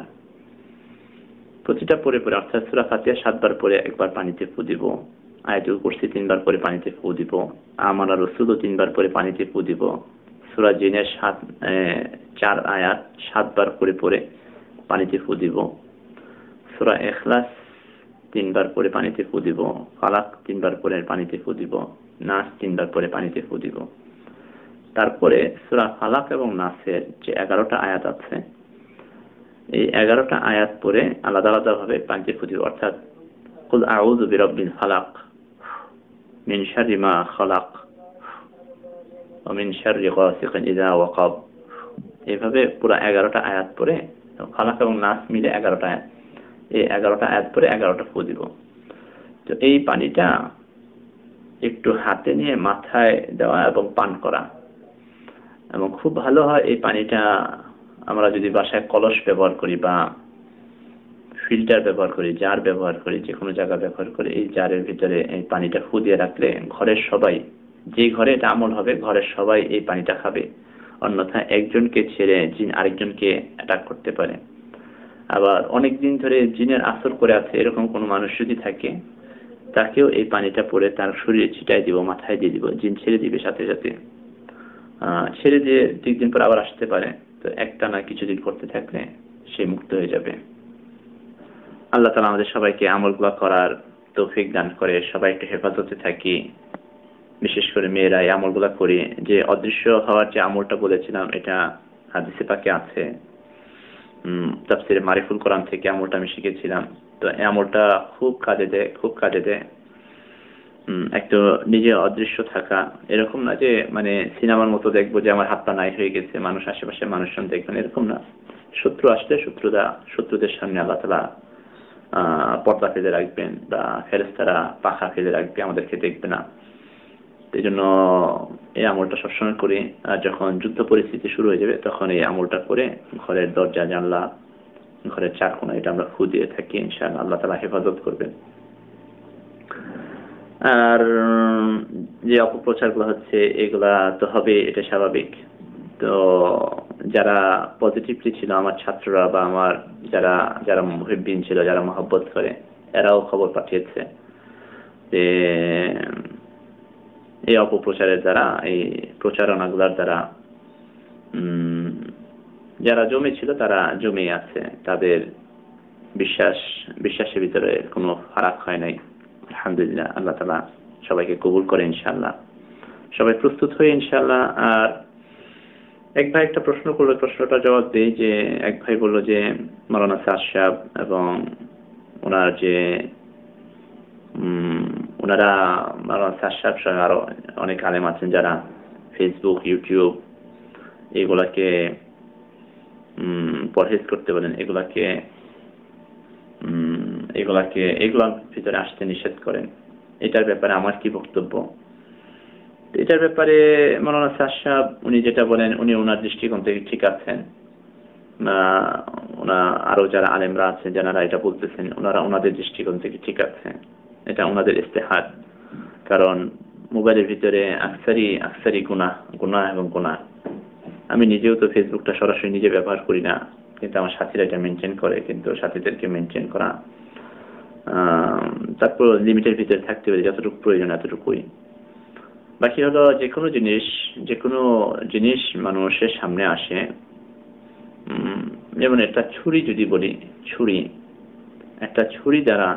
প্রতিটা পরে পরে, অর্থাৎ সূরা ফাতিহা সাতবার পরে একবার পানিতে ফু দিব, আয়াতুল কুরসি তিনবার পরে পানিতে ফু দিব, আমানা রাসূলু তিনবার পরে পানিতে ফু দিব, সূরা জিনের সাত চার আয়াত সাতবার পরে পরে পানিতে ফু দিব, সূরা ইখলাস তিনবার পরে পানিতে ফু দিব, ফালাক তিনবার পরে পানিতে ফু দিব, নাস তিনবার পরে পানিতে ফু দিব। তারপরে সূরা ফালাক এবং নাসের যে এগারোটা আয়াত আছে, এই এগারোটা আয়াত পরে আলাদা আলাদা ভাবে পানিতে ফু দিব। অর্থাৎ কুল আউযু বিরাব্বিল ফালাক মিন শাররি মা খালাক ওয়া মিন শাররি গাসিকিন ইযা ওয়াকাব, এইভাবে পুরো এগারোটা আয়াত পরে, ফালাক এবং নাস মিলে এগারোটা আয়াত, এই এগারোটা আয়াত পরে এগারোটা ফু দিব। তো এই পানিটা একটু হাতে নিয়ে মাথায় দেওয়া এবং পান করা, এবং খুব ভালো হয় এই পানিটা আমরা যদি বাসায় কলস ব্যবহার করি বা ফিল্টার ব্যবহার করি, জার ব্যবহার করি, যে কোনো জায়গা ব্যবহার করি, এই জারের ভিতরে এই পানিটা ফু দিয়ে রাখলে ঘরের সবাই, যে ঘরে এটা আমল হবে ঘরের সবাই এই পানিটা খাবে। অন্যথা একজনকে ছেড়ে জিন আরেকজনকে অ্যাটাক করতে পারে। আবার অনেক দিন ধরে জিনের আসর করে আছে এরকম কোনো মানুষ যদি থাকে, তাকেও এই পানিটা পরে তার শরীরে ছিটাই দিব, মাথায় দিয়ে দিব, জিন ছেড়ে দিবে সাথে সাথে। আহ ছেড়ে দিয়ে দুই দিন পর আবার আসতে পারে। তো একটা না কিছুদিন করতে থাকলে সে মুক্ত হয়ে যাবে। আল্লাহ তাআলা আমাদের সবাইকে আমলগুলো করার তৌফিক দান করে, সবাই একটু হেফাজতে থাকি, বিশেষ করে মেয়েরা এই আমলগুলো করি। যে অদৃশ্য হওয়ার যে আমলটা বলেছিলাম, এটা হাদিসে পাকে আছে, হম তাফসীরে মারিফুল কোরআন থেকে আমলটা আমি শিখেছিলাম। তো এই আমলটা খুব কাজে দেয়, খুব কাজে দেয়। একটু নিজে অদৃশ্য থাকা, এরকম না যে মানে সিনেমার মতো দেখবো যে আমার হাত পা নাই হয়ে গেছে, মানুষ আশেপাশে মানুষজন দেখবেন, এরকম না। শত্রু আসলে শত্রুরা শত্রুদের সামনে আল্লাহ তাআলা আহ পর্দা ফেলে রাখবেন, বা ফেরেশতারা পাখা ফেলে রাখবে, আমাদেরকে দেখবে না। এই জন্য এই আমলটা সবসময় করি। আর যখন যুদ্ধ পরিস্থিতি শুরু হয়ে যাবে তখন এই আমলটা করে ঘরের দরজা জানলা, ঘরের চার কোণা এটা আমরা ফু দিয়ে থাকি, ইনশাআল্লাহ আল্লাহ তাআলা হেফাজত করবেন। আর যে অপপ্রচারগুলো হচ্ছে এগুলা তো হবে, এটা স্বাভাবিক। তো যারা পজিটিভলি ছিল আমার ছাত্ররা বা আমার যারা যারা মুহিব্বিন ছিল, যারা মহব্বত করে, এরাও খবর পাঠিয়েছে যে এই অপপ্রচারের দ্বারা, এই প্রচারণাগুলোর দ্বারা যারা জমে ছিল তারা জমে আছে, তাদের বিশ্বাস বিশ্বাসের ভিতরে কোনো ফারাক হয় নাই। আলহামদুলিল্লাহ, আল্লাহ তাআলা সবাইকে কবুল করে ইনশাআল্লাহ। সবাই প্রস্তুত হয়ে ইনশাআল্লাহ। আর এক ভাই একটা প্রশ্ন করলো, প্রশ্নটা জবাব দেই। যে এক ভাই বললো যে মাওলানা সাদ সাহেব এবং ওনার যে ওনারা মাওলানা সাদ সাহেব সহ আরো অনেক আলেম আছেন যারা ফেসবুক ইউটিউব এগুলাকে পরহেজ করতে বলেন, এগুলাকে এগুলাকে এগুলোর ভিতরে আসতে নিষেধ করেন। এটার ব্যাপারে আমার কি বক্তব্য? এটার ব্যাপারে মাওলানা সাদ সাহেব উনি যেটা বলেন, উনি ওনার দৃষ্টিকোণ থেকে ঠিক আছেন। ওনা আরো যারা আলেমরা আছেন যারা এটা বলতেছেন, ওনারা ওনাদের দৃষ্টিকোণ থেকে ঠিক আছে, এটা ওনাদের ইস্তেহাদ। কারণ মোবাইলের ভিতরে আকসারি আকসারি গুনাহ গুনাহ এবং গুনাহ। আমি নিজেও তো ফেসবুকটা সরাসরি নিজে ব্যবহার করি না, কিন্তু আমার সাথীরা এটা মেনটেন করে, কিন্তু সাথীদেরকে মেনটেন করা তারপর লিমিটের ভিতরে থাকতে হবে, যতটুকু প্রয়োজন এতটুকুই। বাকি হলো যে কোনো জিনিস যে কোনো জিনিস মানুষের সামনে আসে, যেমন একটা ছুরি যদি বলি, ছুরি একটা ছুরি দ্বারা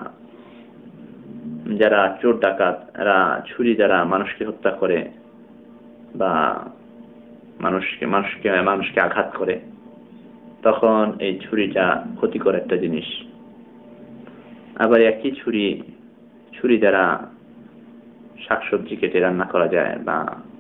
যারা চোর ডাকাত এরা ছুরি দ্বারা মানুষকে হত্যা করে বা মানুষকে মানুষকে মানুষকে আঘাত করে, তখন এই ছুরিটা ক্ষতিকর একটা জিনিস। আবার একই ছুরি ছুরি দ্বারা শাকসবজি কেটে রান্না করা যায় বা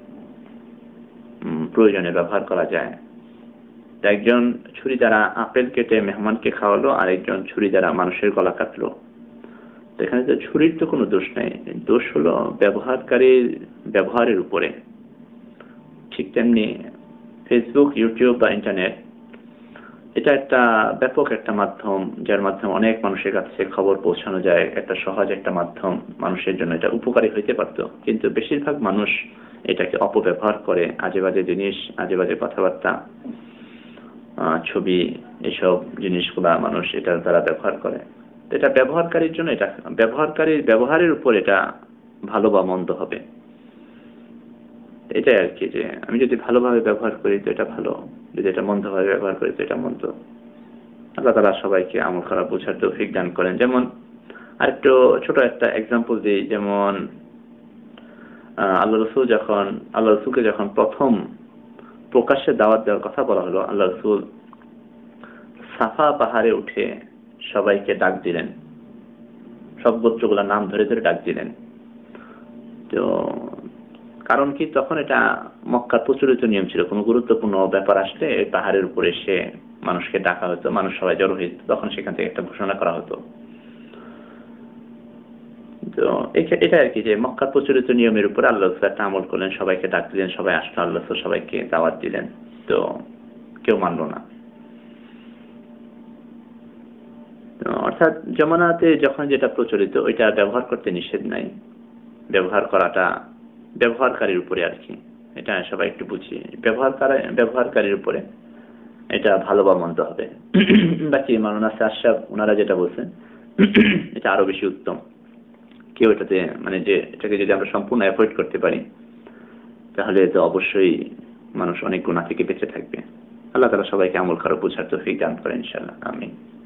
প্রয়োজনে ব্যবহার করা যায়। একজন ছুরি দ্বারা আপেল কেটে মেহমানকে খাওয়ালো, আর একজন ছুরি দ্বারা মানুষের গলা কাটলো। এখানে তো ছুরির তো কোনো দোষ নাই, দোষ হলো ব্যবহারকারীর ব্যবহারের উপরে। ঠিক তেমনি ফেসবুক ইউটিউব বা ইন্টারনেট এটা একটা ব্যাপক একটা মাধ্যম, যার মাধ্যমে অনেক মানুষের কাছে খবর পৌঁছানো যায়। একটা সহজ একটা মাধ্যম, মানুষের জন্য এটা উপকারী হইতে পারত, কিন্তু বেশিরভাগ মানুষ এটাকে অপব্যবহার করে। আজে বাজে জিনিস, আজে বাজে কথাবার্তা, ছবি, এসব জিনিসগুলা মানুষ এটার দ্বারা ব্যবহার করে। এটা ব্যবহারকারীর জন্য, এটা ব্যবহারকারীর ব্যবহারের উপর এটা ভালো বা মন্দ হবে। এটাই আর কি, যে আমি যদি ভালোভাবে ব্যবহার করি তো এটা ভালো, যদি এটা মন্দভাবে ব্যবহার করি তো এটা মন্দ। আল্লাহ তাআলা সবাইকে আমল করা বোঝার তৌফিক দান করেন। যেমন আরেকটু ছোট একটা এক্সাম্পল দিই। যেমন আল্লাহ রসুল যখন আল্লাহ রসুলকে যখন প্রথম প্রকাশ্যে দাওয়াত দেওয়ার কথা বলা হলো, আল্লাহ রসুল সাফা পাহাড়ে উঠে সবাইকে ডাক দিলেন, সব গোত্রগুলা নাম ধরে ধরে ডাক দিলেন। তো কারণ কি, তখন এটা মক্কার প্রচলিত নিয়ম ছিল, কোনো গুরুত্বপূর্ণ ব্যাপার আসলে পাহাড়ের উপরে এসে মানুষকে ডাকা হতো, মানুষ সবাই জড়ো হইত, তখন সেখান থেকে একটা ঘোষণা করা হতো। তো এটা আর কি, যে মক্কার প্রচলিত নিয়মের উপরে আল্লাহ একটা আমল করলেন, সবাইকে ডাক দিলেন, সবাই আসলো, আল্লাহ সবাইকে দাওয়াত দিলেন, তো কেউ মানলো না। অর্থাৎ জমানাতে যখন যেটা প্রচলিত ওইটা ব্যবহার করতে নিষেধ নাই, ব্যবহার করাটা ব্যবহারকারীর উপরে আর কি। এটা সবাই একটু বুঝি, ব্যবহারকারী ব্যবহারকারীর উপরে এটা ভালো বা মন্দ হবে। বাকি মাওলানা সাদ সাহেব ওনারা যেটা বলছেন এটা আরো বেশি উত্তম। কেউ এটাতে মানে যে এটাকে যদি আমরা সম্পূর্ণ অ্যাভয়েড করতে পারি তাহলে তো অবশ্যই মানুষ অনেক গুনাহ থেকে বেঁচে থাকবে। আল্লাহ তাআলা সবাইকে আমল করার বোঝার তৌফিক দান করেন ইনশাআল্লাহ। আমিন।